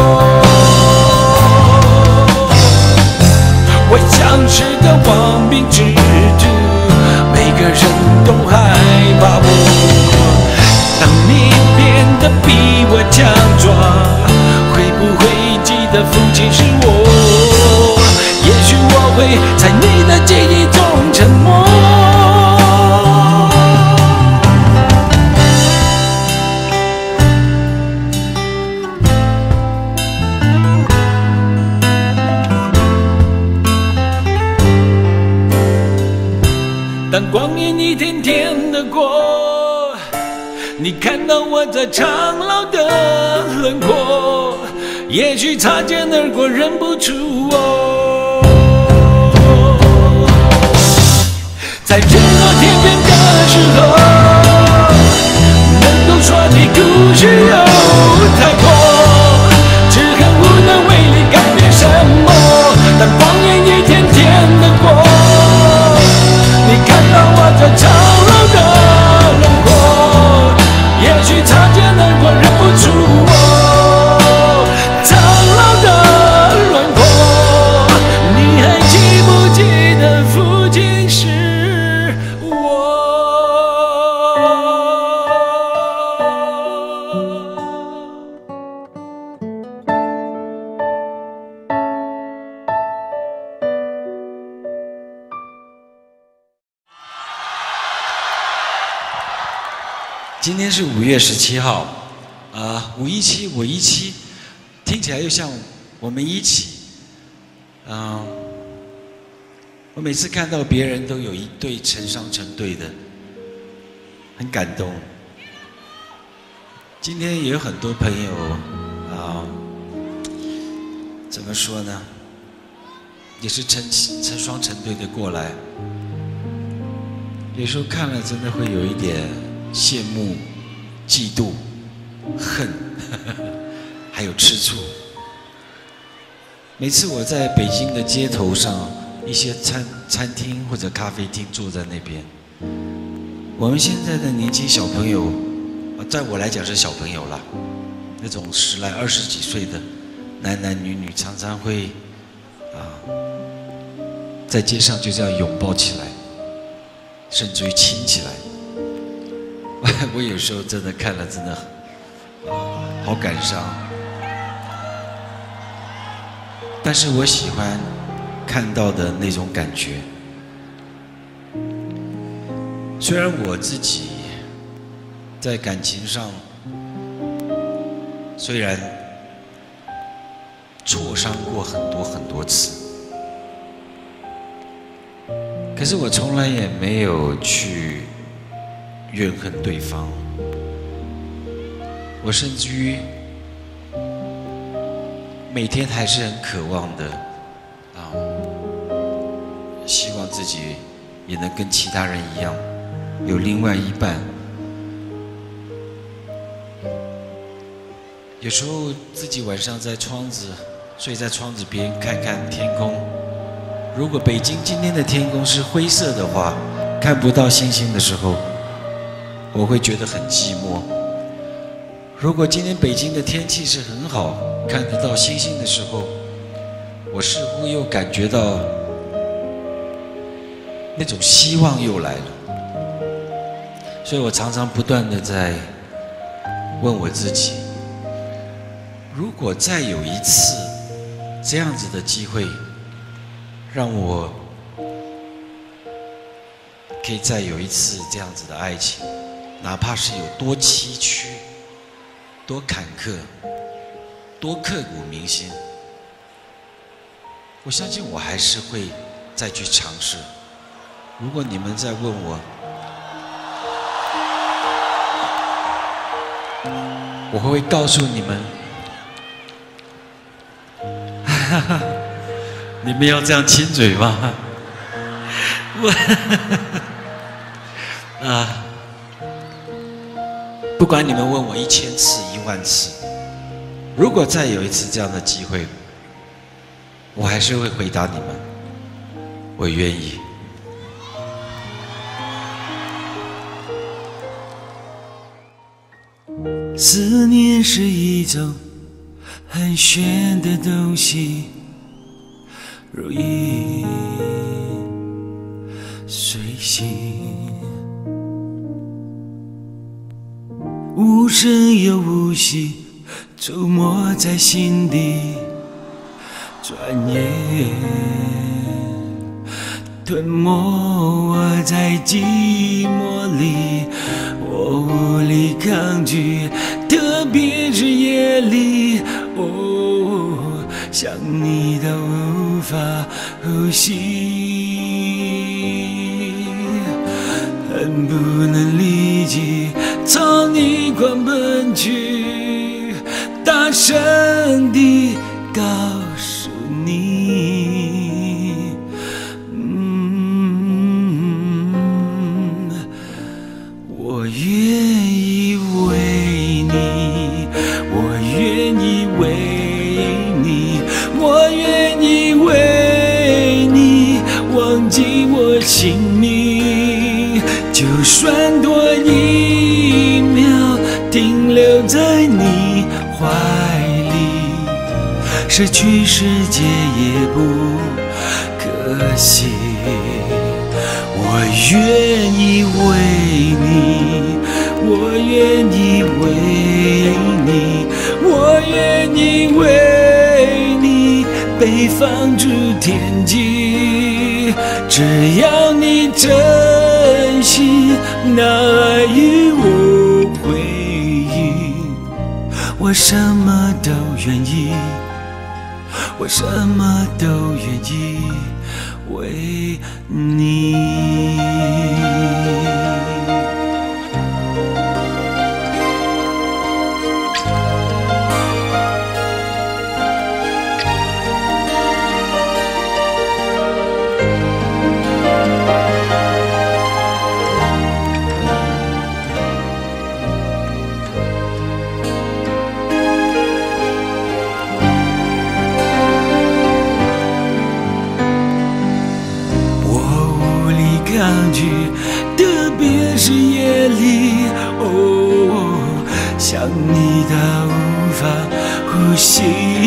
我像是个亡命之徒，每个人都害怕我。当你变得比我强壮，会不会记得父亲是我？也许我会在你的记忆中沉默。当光阴一天天的过，你看到我这苍老的轮廓，也许擦肩而过，认不出我。 在日落天边的时候，能够说的故事有太多，只恨无能为力改变什么，但光阴一天天的过，你看到我这苍老的轮廓，也许擦肩而过认不出我苍老的轮廓，你还记不记得父亲是我？
今天是五月十七号，啊，五一七，五一七，听起来又像我们一起，啊，我每次看到别人都有一对成双成对的，很感动。今天也有很多朋友，啊，怎么说呢，也是成成双成对的过来，有时候看了真的会有一点羡慕、嫉妒、恨，还有吃醋。每次我在北京的街头上，一些餐餐厅或者咖啡厅坐在那边，我们现在的年轻小朋友，在我来讲是小朋友了，那种十来二十几岁的男男女女，常常会啊，在街上就这样拥抱起来，甚至于亲起来。我有时候真的看了，真的好感伤。但是我喜欢看到的那种感觉。虽然我自己在感情上虽然挫伤过很多很多次，可是我从来也没有去怨恨对方，我甚至于每天还是很渴望的啊，希望自己也能跟其他人一样，有另外一半。有时候自己晚上在窗子睡在窗子边看看天空，如果北京今天的天空是灰色的话，看不到星星的时候，我会觉得很寂寞。如果今天北京的天气是很好，看得到星星的时候，我似乎又感觉到那种希望又来了。所以我常常不断地在问我自己，如果再有一次这样子的机会，让我可以再有一次这样子的爱情，哪怕是有多崎岖、多坎坷、多刻骨铭心，我相信我还是会再去尝试。如果你们再问我，我会告诉你们，哈哈，你们要这样亲嘴吗？我啊。不管你们问我一千次、一万次，如果再有一次这样的机会，我还是会回答你们，我愿意。
思念是一种很玄的东西，如影随形，无声又无息，出没在心底，转眼吞没我在寂寞里，我无力抗拒，特别是夜里，哦，想你到无法呼吸，恨不能立即朝你狂奔去，大声地告诉你，嗯， 我愿意为你，我愿意为你，我愿意为你忘记我姓名，就算多一秒停留在你怀里，失去世界也不可惜。我愿意为你，我愿意为你，我愿意为你被放逐天际，只要你真心拿爱与我回应，我什么都愿意，我什么都愿意为你。抗拒，特别是夜里，哦，想你到无法呼吸，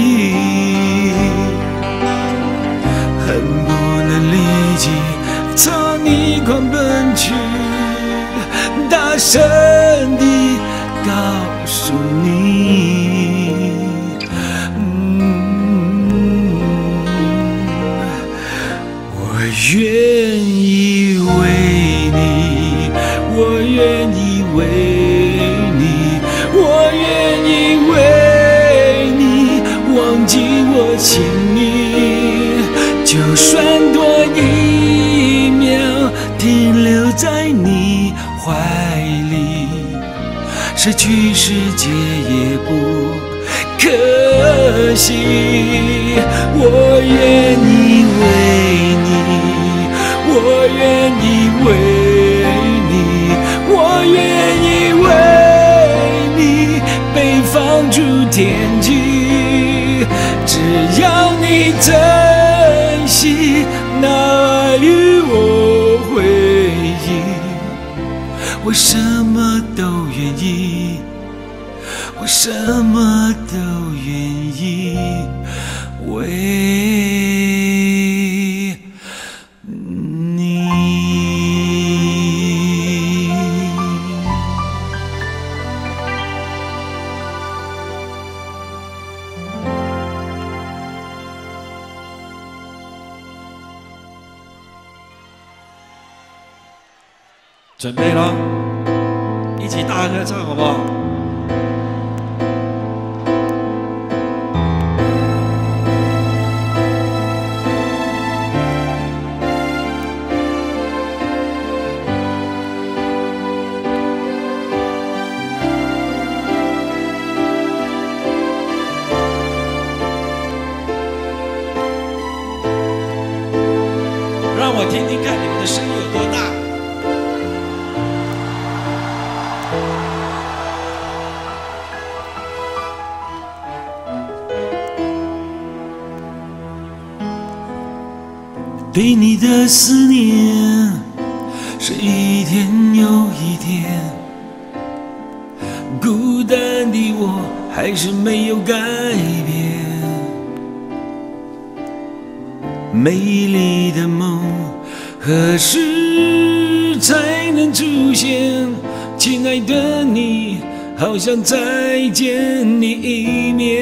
恨不能立即朝你狂奔去，大声地告诉你，嗯，我愿意。我愿意为你，我愿意为你忘记我姓名，就算多一秒停留在你怀里，失去世界也不可惜。我愿意为你，我愿意为我愿意为你被放逐天际，只要你真心拿爱与我回应，我什么都愿意，我什么都愿意为你。
准备了，一起大合唱好不好？让我听听看你们的声音有多大。
对你的思念是一天又一天，孤单的我还是没有改变，美丽的梦何时才能出现？亲爱的你，好想再见你一面。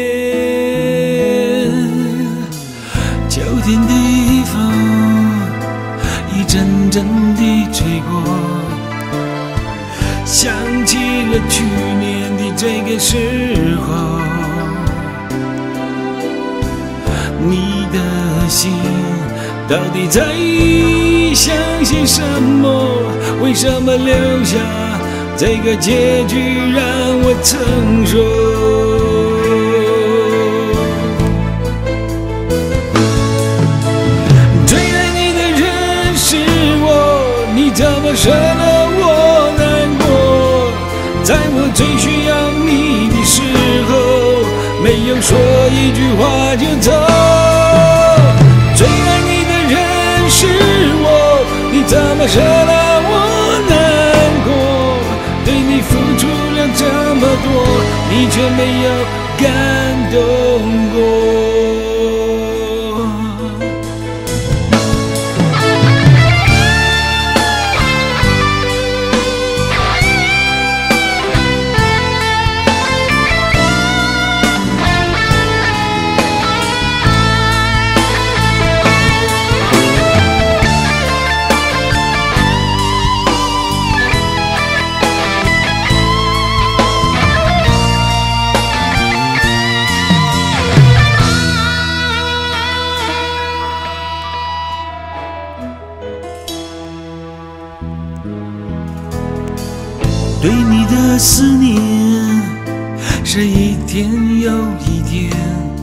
秋天的风一阵阵地吹过，想起了去年的这个时候，你的心到底在想些什么？为什么留下这个结局让我承受？最爱你的人是我，你怎么舍得我难过？ 在我最需要你的时候，没有说一句话就走。最爱你的人是我，你怎么舍得我难过？对你付出了这么多，你却没有感动过。对你的思念是一天又一天，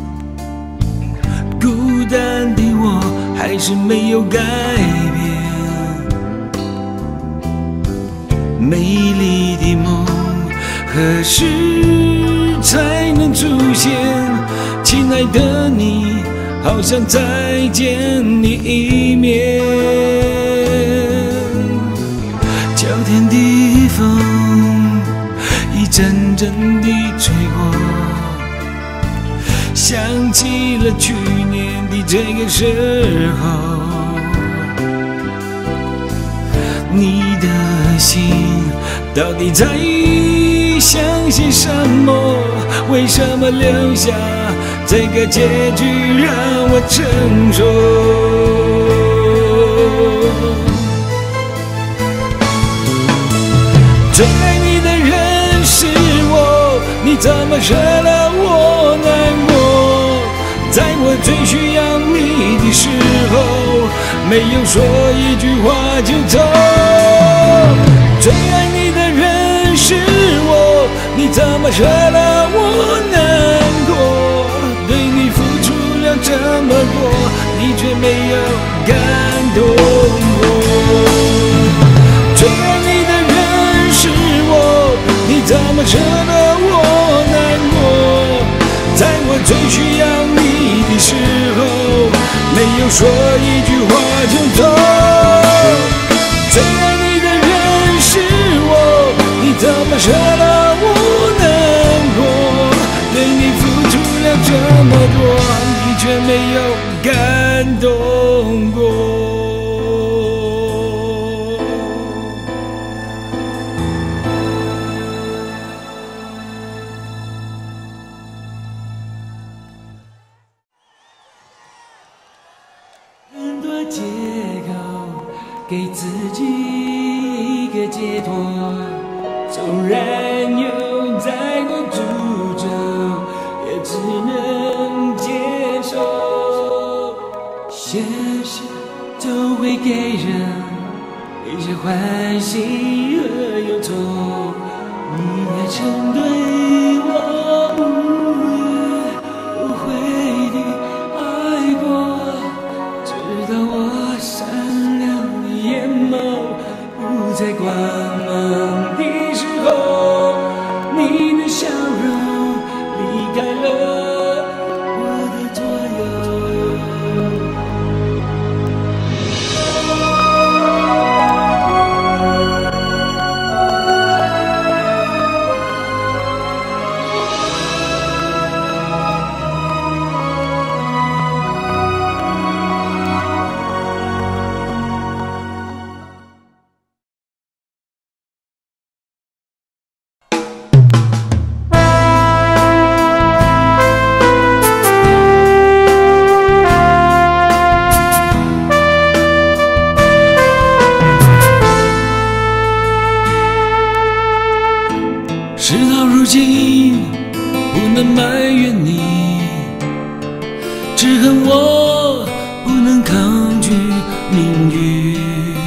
孤单的我还是没有改变。美丽的梦何时才能出现？亲爱的你，好想再见你一面。秋天的风一阵阵地吹过，想起了去年的这个时候，你的心到底在想些什么？为什么留下这个结局让我承受？最爱你的人是我，你怎么舍得我难过？在我最需要你的时候，没有说一句话就走。最爱你的人是我，你怎么舍得我难过？对你付出了这么多，你却没有感动过。最爱你的人是我，你怎么舍得我难过？在我最需要你的时候，没有说一句话就走。最爱你的人是我，你怎么舍得我难过？对你付出了这么多，你却没有感动过。借口给自己一个解脱，纵然有再多诅咒，也只能接受。现实都会给人一些欢喜和忧愁，你也曾对我无怨无悔地爱过。直到我善良的眼眸不再光芒的时候，你的笑容离开了我的左右。事到如今，不能埋怨你，只恨我不能抗拒命运。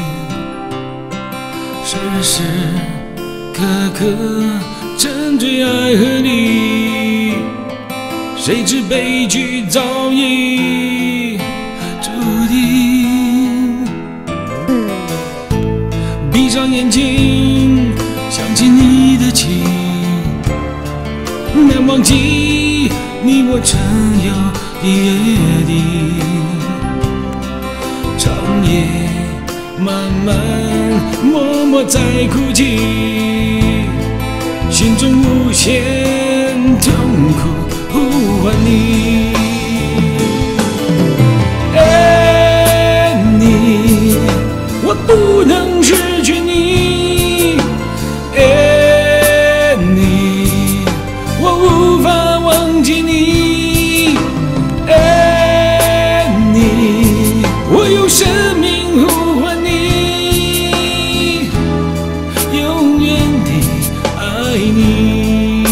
时时刻刻沉醉爱河里，谁知悲剧早已注定。闭上眼睛，想起你的情。 我曾有的约定。长夜漫漫，默默在哭泣，心中无限痛苦呼唤你。爱你，我不能失去你。爱你，我无法忘记你。爱你，我用生命呼唤你，永远地爱你。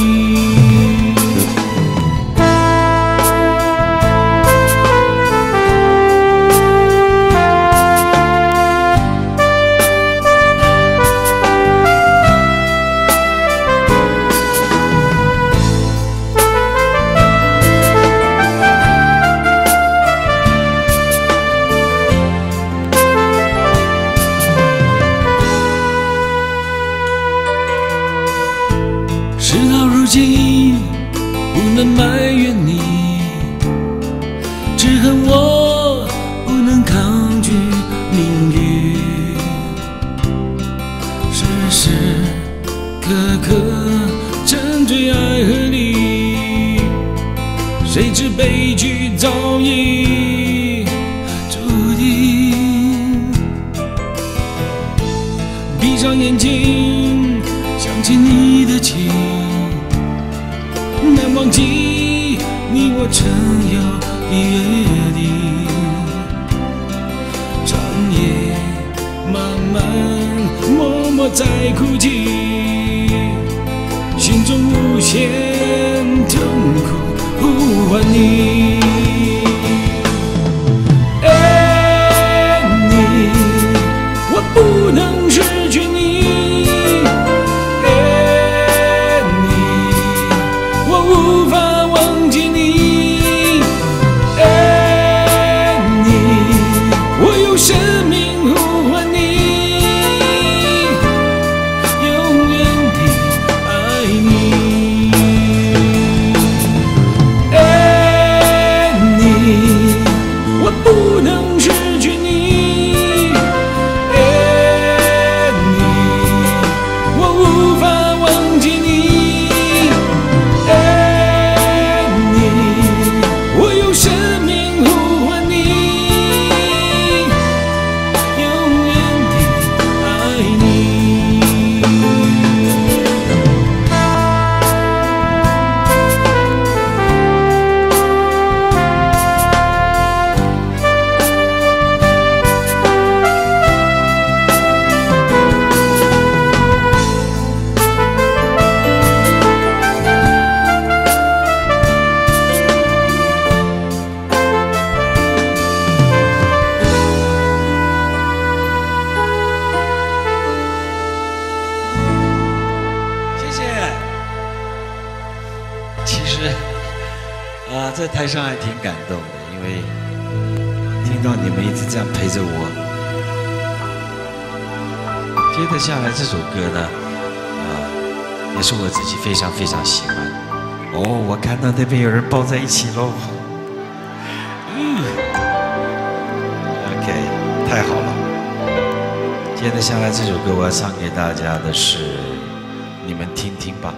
事到如今，不能埋怨你，只恨我不能抗拒命运。时时刻刻沉醉爱河里，谁知悲剧早已注定。闭上眼睛，想起你的情，难忘记你我曾有的约定。长夜漫漫，默默在哭泣，心中无限痛苦呼唤你。爱你，我不能失去你。无法忘记你。爱你，我用生命呼唤你，永远地爱你。爱你，我不能失去你。爱你，我无法忘记你。
其实，啊，在台上还挺感动的，因为听到你们一直这样陪着我。接着下来这首歌呢，啊，也是我自己非常非常喜欢。哦，我看到那边有人抱在一起喽。嗯 ，OK， 太好了。接着下来这首歌我要唱给大家的是，你们听听吧。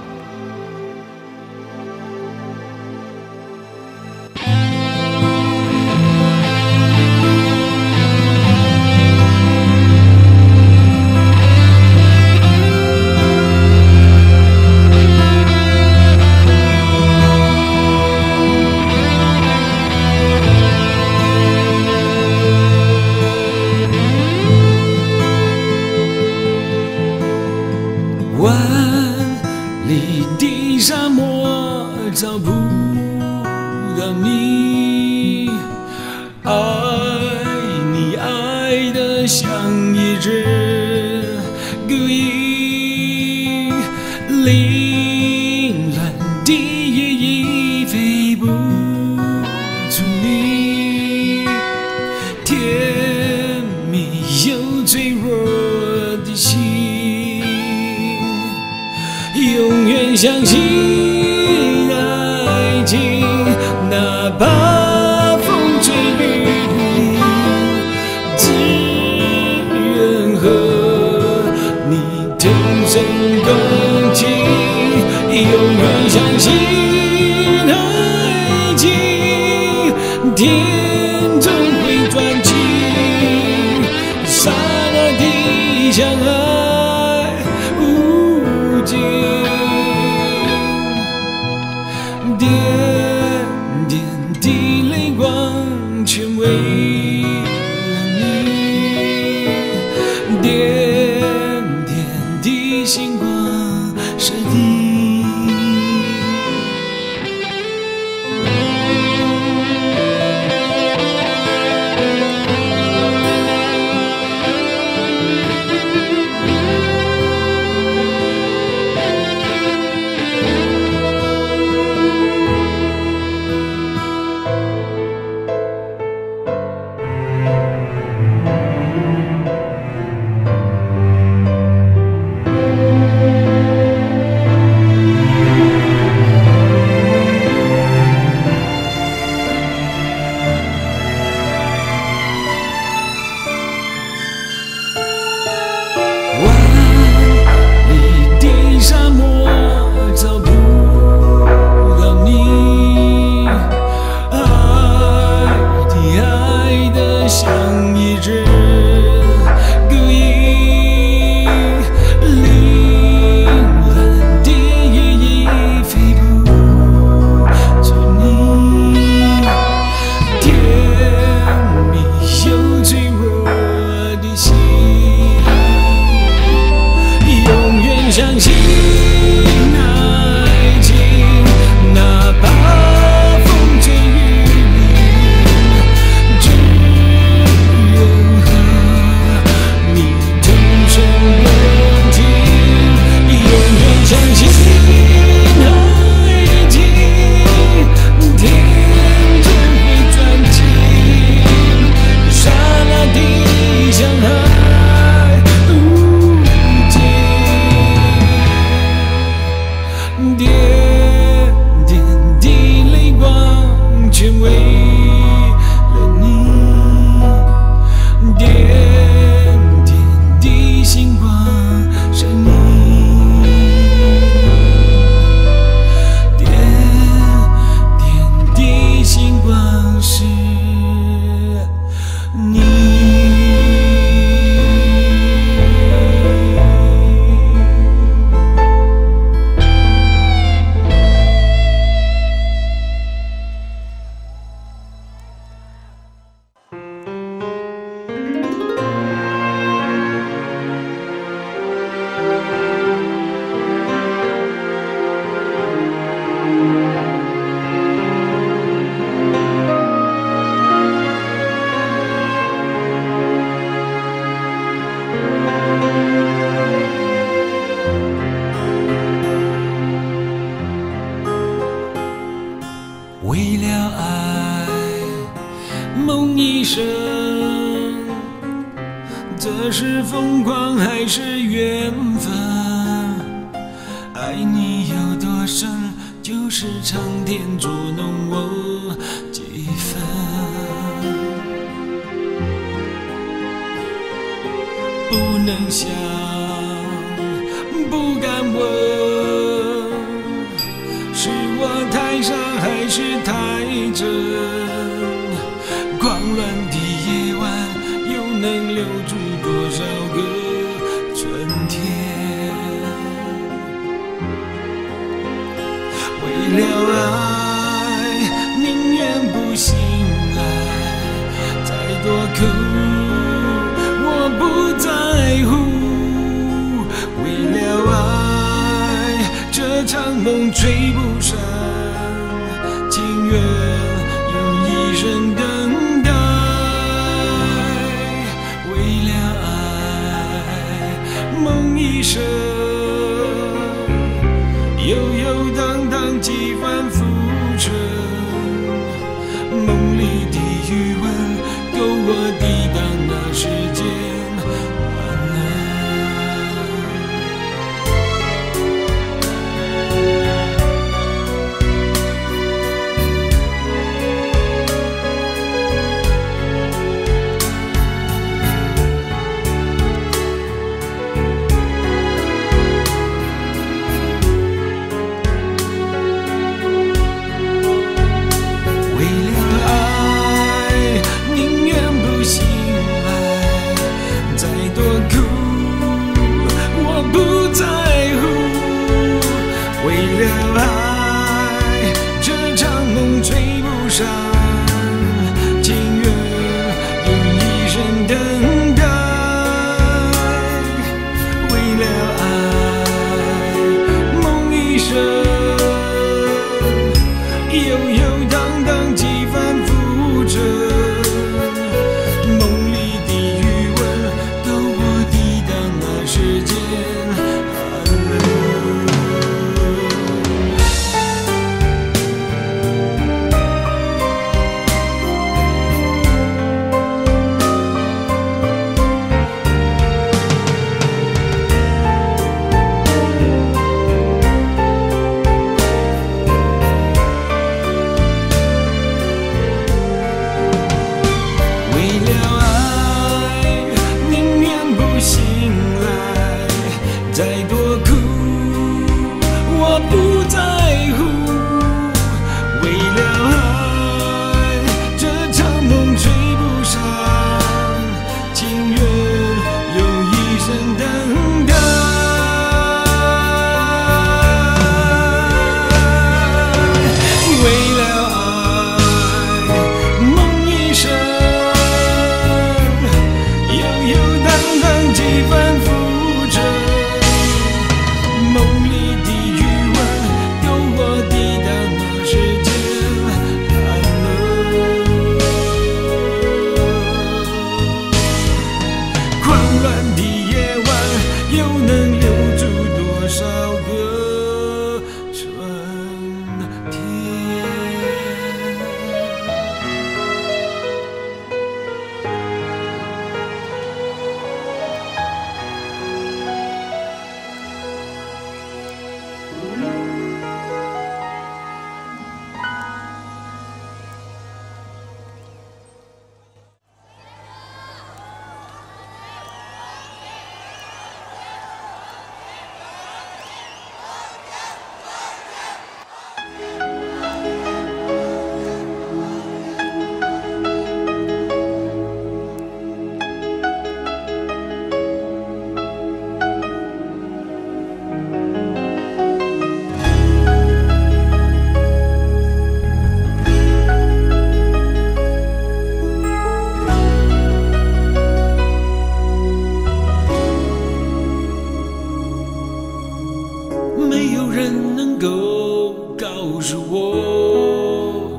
万里的沙漠找不到你，爱你爱得像一只孤鹰，凌乱的夜已飞不出你，甜蜜又脆弱的心。永远相信爱情永远相信爱情，天总会转晴，刹那的相爱无尽，点点的泪光全为了你，点点的星光是你。相信爱情，哪怕风吹雨淋，只愿和你同生共情。永远相信爱情，天总会转晴，刹那的相爱。点点的泪光全为了你，点点的星光是你，点点的星光是你。为了爱，梦一生，这是疯狂还是缘分？爱你有多深，就是上天捉弄我几分。不能想，不敢问，是我太傻还是太真？狂乱的夜晚，又能留住多少个春天？为了爱，宁愿不醒来，再多苦我不在乎。为了爱，这场梦追不上，情愿用一生等待。为了爱，梦一生，悠悠荡荡几番浮沉。梦里的余温，够我抵挡那时间寒冷。 为了爱，这场梦追不上，情愿用一生等待。为了爱，梦一生，悠悠荡荡几番浮沉。梦里的余温，够我抵挡那时间。 再多苦，我不在乎。为了爱，这场梦追不上，情愿用一生等待。为了爱，梦一生，悠悠荡荡几番浮沉。 梦里的余温，够我抵挡那时间寒冷。狂乱的夜晚，又能留住多少个春天？ 没有人能够告诉我，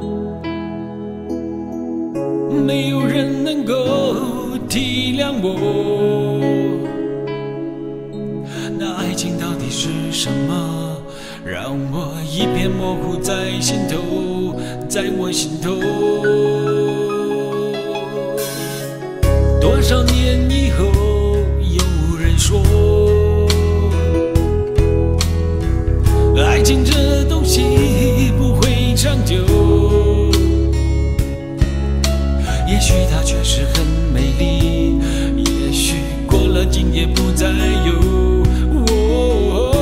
没有人能够体谅我。那爱情到底是什么？让我一片模糊在心头，在我心头。多少年以后，有人说。 爱情这东西不会长久，也许它确实很美丽，也许过了今夜不再有。哦、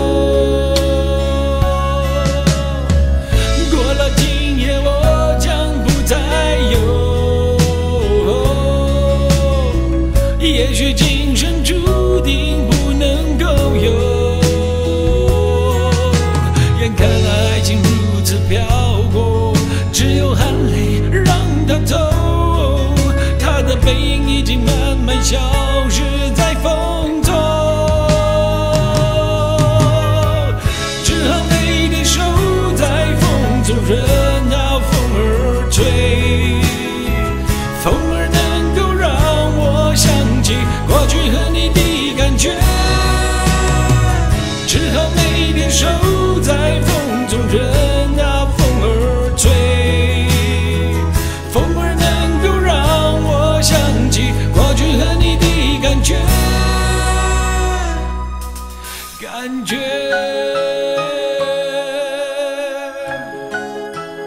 过了今夜我将不再有，也许今生注定不能够有。 看爱情如此飘过，只有含泪让它走。它的背影已经慢慢消失在风中，只好每天守在风中，任那风儿吹。风儿能够让我想起过去和你的感觉，只好每天守。 在风中任那风儿吹，风儿能够让我想起过去和你的感觉，感觉。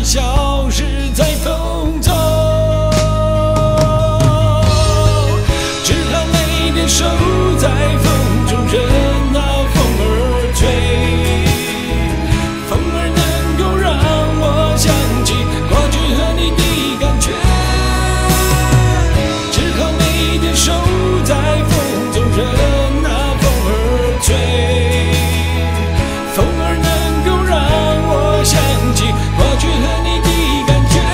消失在风中，只好每天守在风中，任那风儿吹。风儿能够让我想起过去和你的感觉，只好每天守在风中，任那风儿吹。风儿能够让我想起过去和你的感觉，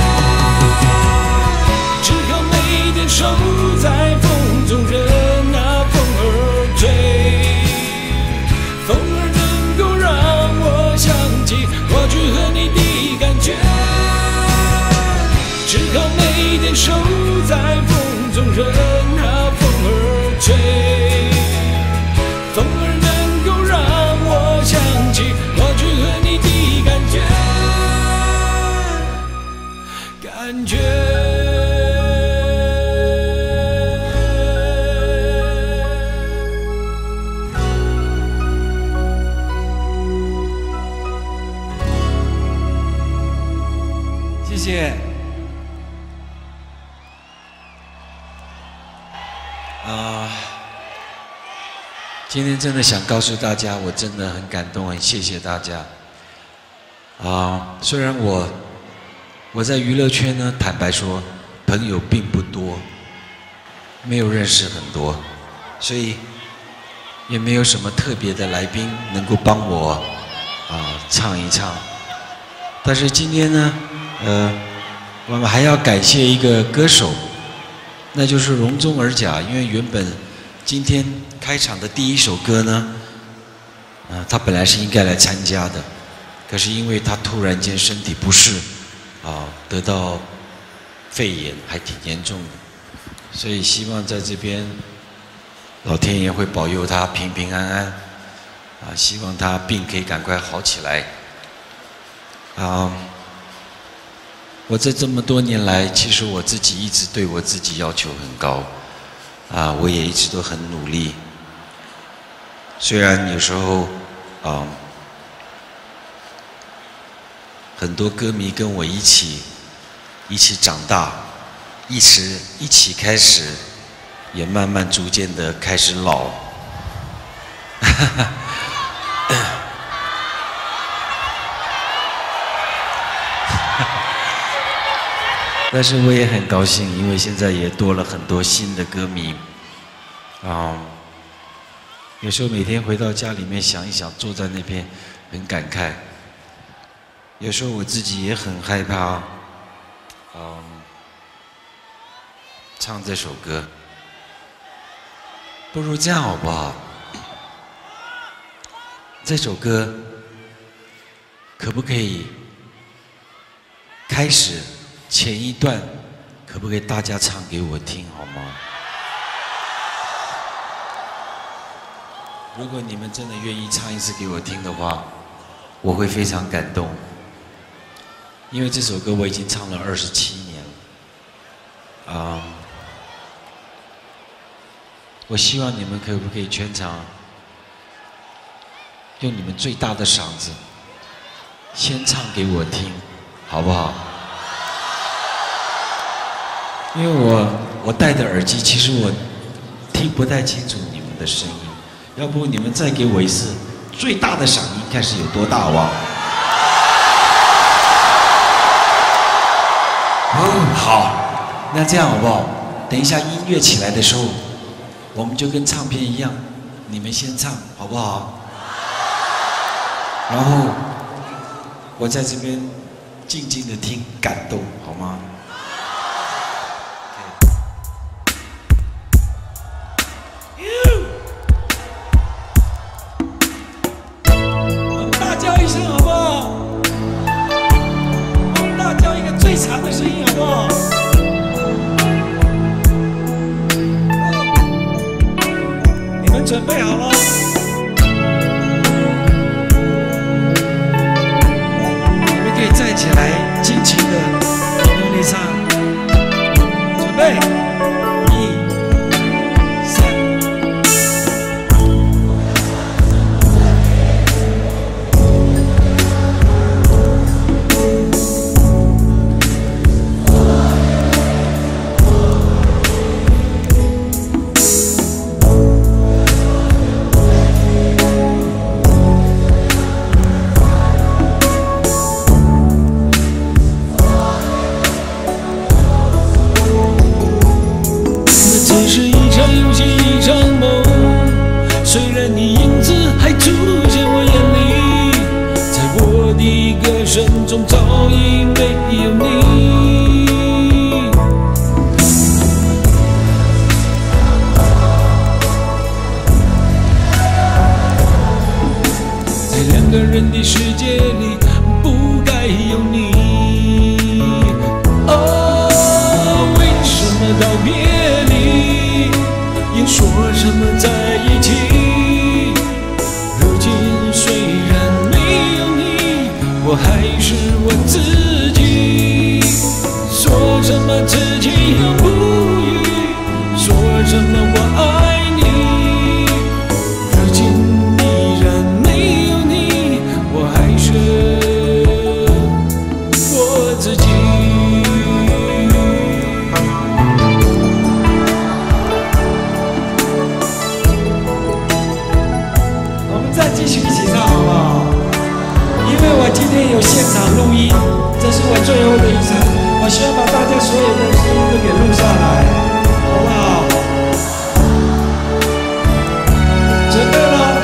只好每天守在风中，任那风儿吹。风儿能够让我想起过去和你的感觉，只好每天守在风中，任那风儿吹。风儿能够让我想起过去和你的感觉，感觉。
谢谢。啊、今天真的想告诉大家，我真的很感动，很谢谢大家。啊、虽然我我在娱乐圈呢，坦白说，朋友并不多，没有认识很多，所以也没有什么特别的来宾能够帮我啊、唱一唱。但是今天呢，呃，我们还要感谢一个歌手，那就是容中尔甲，因为原本今天开场的第一首歌呢，啊、呃，他本来是应该来参加的，可是因为他突然间身体不适，啊、得到肺炎，还挺严重的，所以希望在这边老天爷会保佑他平平安安，啊，希望他病可以赶快好起来。啊，我这这么多年来，其实我自己一直对我自己要求很高，啊，我也一直都很努力。虽然有时候，啊，很多歌迷跟我一起一起长大，一起一起开始，也慢慢逐渐的开始老。但是我也很高兴，因为现在也多了很多新的歌迷，啊、嗯，有时候每天回到家里面想一想，坐在那边很感慨。有时候我自己也很害怕，嗯，唱这首歌。不如这样好不好？这首歌可不可以开始？前一段可不可以大家唱给我听好吗？如果你们真的愿意唱一次给我听的话，我会非常感动。因为这首歌我已经唱了二十七年了，啊、嗯，我希望你们可不可以全场用你们最大的嗓子先唱给我听，好不好？因为我我戴的耳机，其实我听不太清楚你们的声音，要不你们再给我一次最大的嗓音，看是有多大哇！哦，好，那这样好不好？等一下音乐起来的时候，我们就跟唱片一样，你们先唱，好不好？然后我在这边静静的听，感动，好吗？
最长的声音好不好？你们准备好了？你们可以站起来，尽情的用力唱。准备，一、三。 又说什么在一起？如今虽然没有你，我还是我自己。说什么此情永不渝，说什么我爱你。如今依然没有你，我还是我自己。
继续一起唱好不好？因为我今天有现场录音，这是我最后的一场，我希望把大家所有的声音都给录下来，好不好？准备了。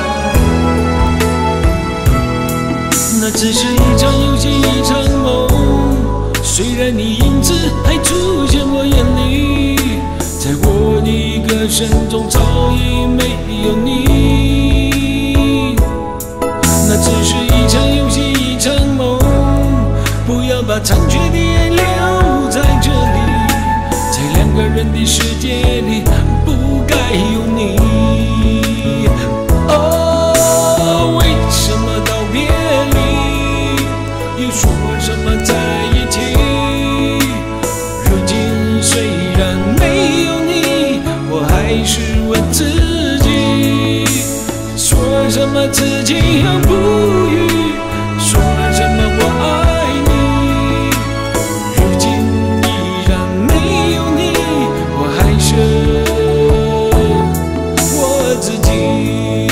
那只是一场游戏，一场梦，虽然你影子还出现我眼里，在我的歌声中早已没有你。那只是一场游戏，一场梦，不要把残缺的爱留在这里，在两个人的世界里不该有你。哦，为什么道别离，又说什么在一起？如今虽然没有你，我还是我自己。说什么此情永不渝，说什么我爱你。如今依然没有你，我还是我自己。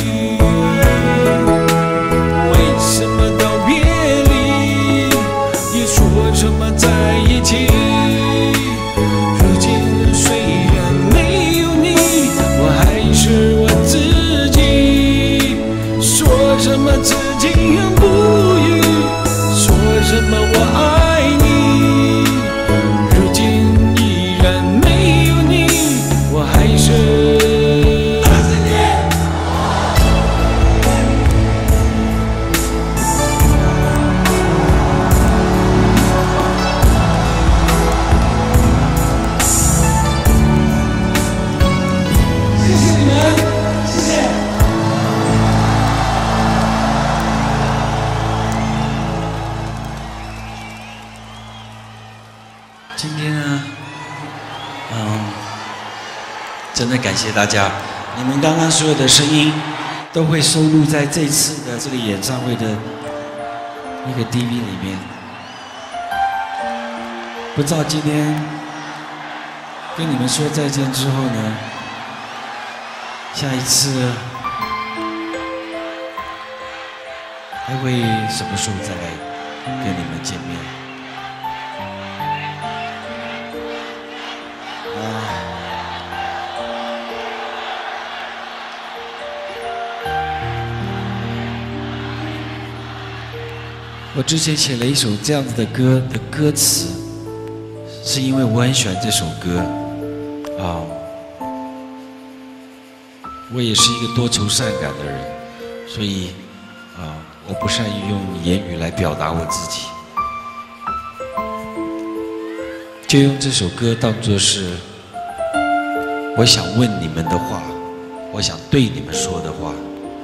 为什么道别离，又说什么在一起？如今虽然没有你，我还是我自己。说什么此情永不渝，说什么我爱你。如今依然没有你，我还是谢谢你们，谢谢。
今天呢，嗯，真的感谢大家，你们刚刚所有的声音都会收录在这次的这个演唱会的一个 D V 里面。不知道今天跟你们说再见之后呢，下一次还会什么时候再来跟你们见面？我之前写了一首这样子的歌的歌词，是因为我很喜欢这首歌，啊，我也是一个多愁善感的人，所以啊，我不善于用言语来表达我自己，就用这首歌当作是我想问你们的话，我想对你们说的话。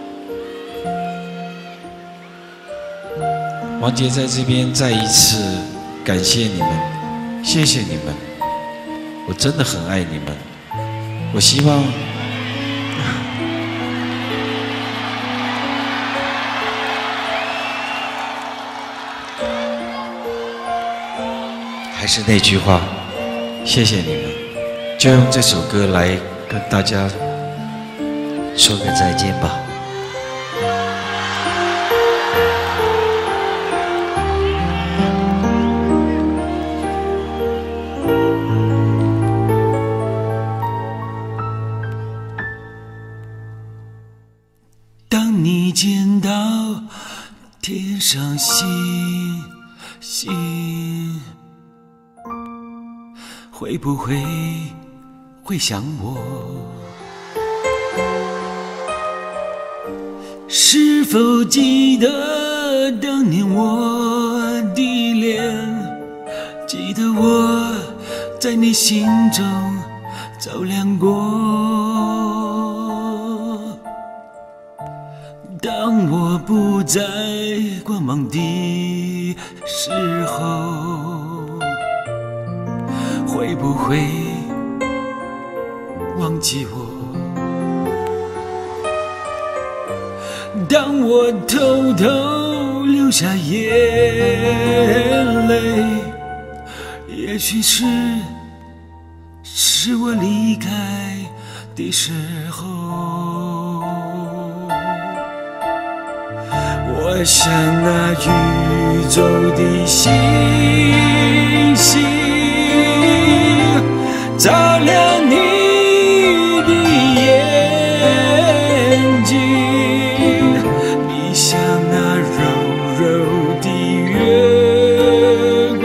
王杰在这边再一次感谢你们，谢谢你们，我真的很爱你们。我希望，还是那句话，谢谢你们。就用这首歌来跟大家说个再见吧。
当你见到天上星星，会不会会想我？是否记得当年我的脸？记得我在你心中照亮过。 不在光芒的时候，会不会忘记我？当我偷偷流下眼泪，也许是是我离开的时候。我像那宇宙的星星，照亮你的眼睛。你像那柔柔的月光，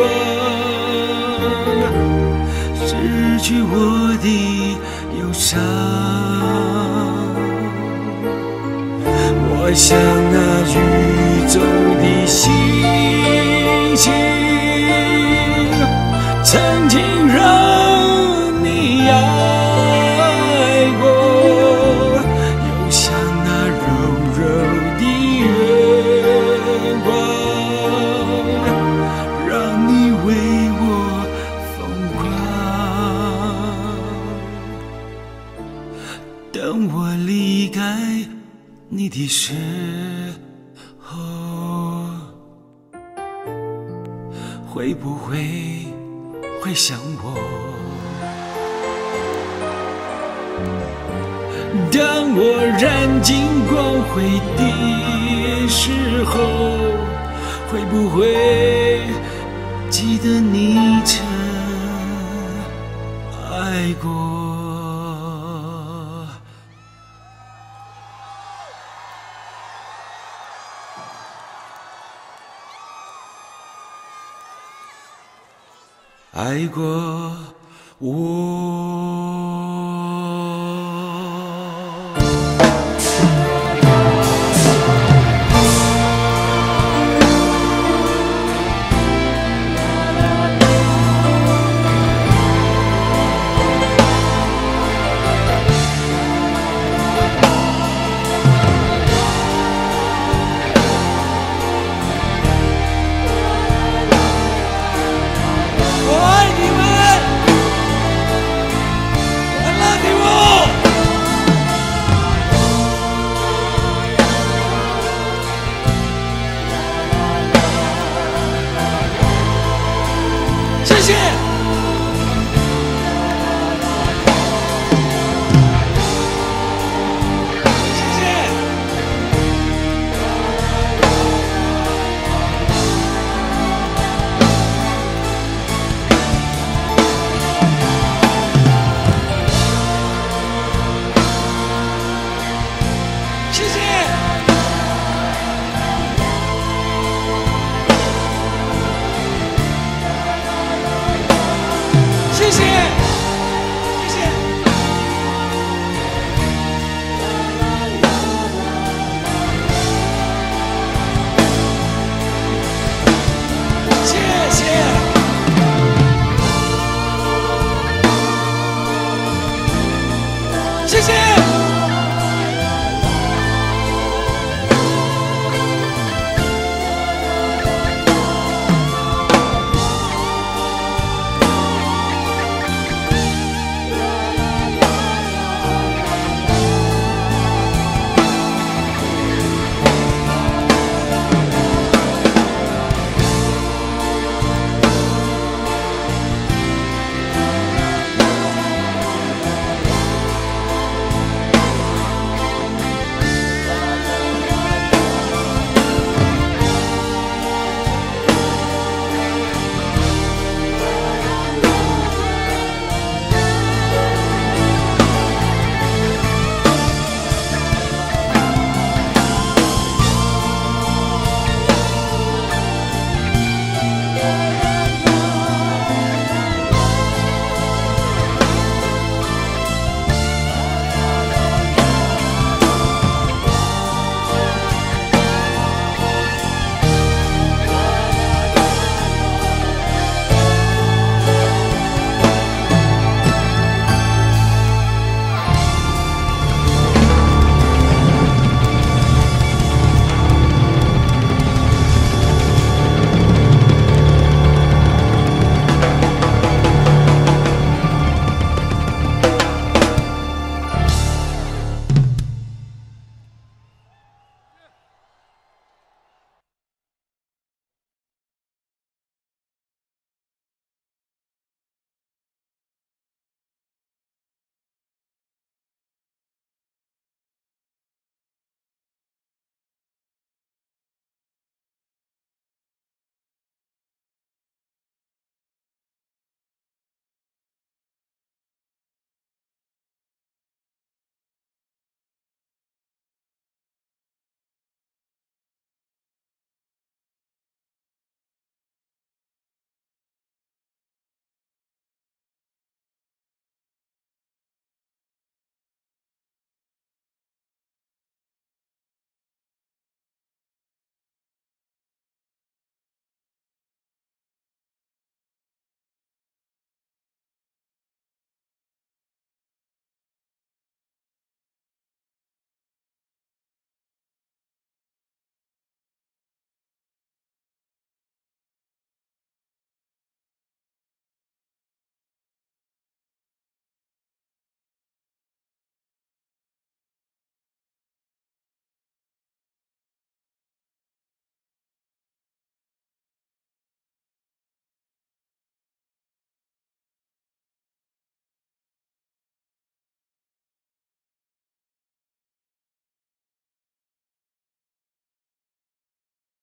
失去我的忧伤。我像那宇宙的星星，曾经让你爱过，又像那柔柔的月光，让你为我疯狂。等我离开你的时候，会不会会想我？当我燃尽光辉的时候，会不会记得你曾爱过？爱过我。谢谢，谢谢。谢谢，谢谢，谢谢，谢谢。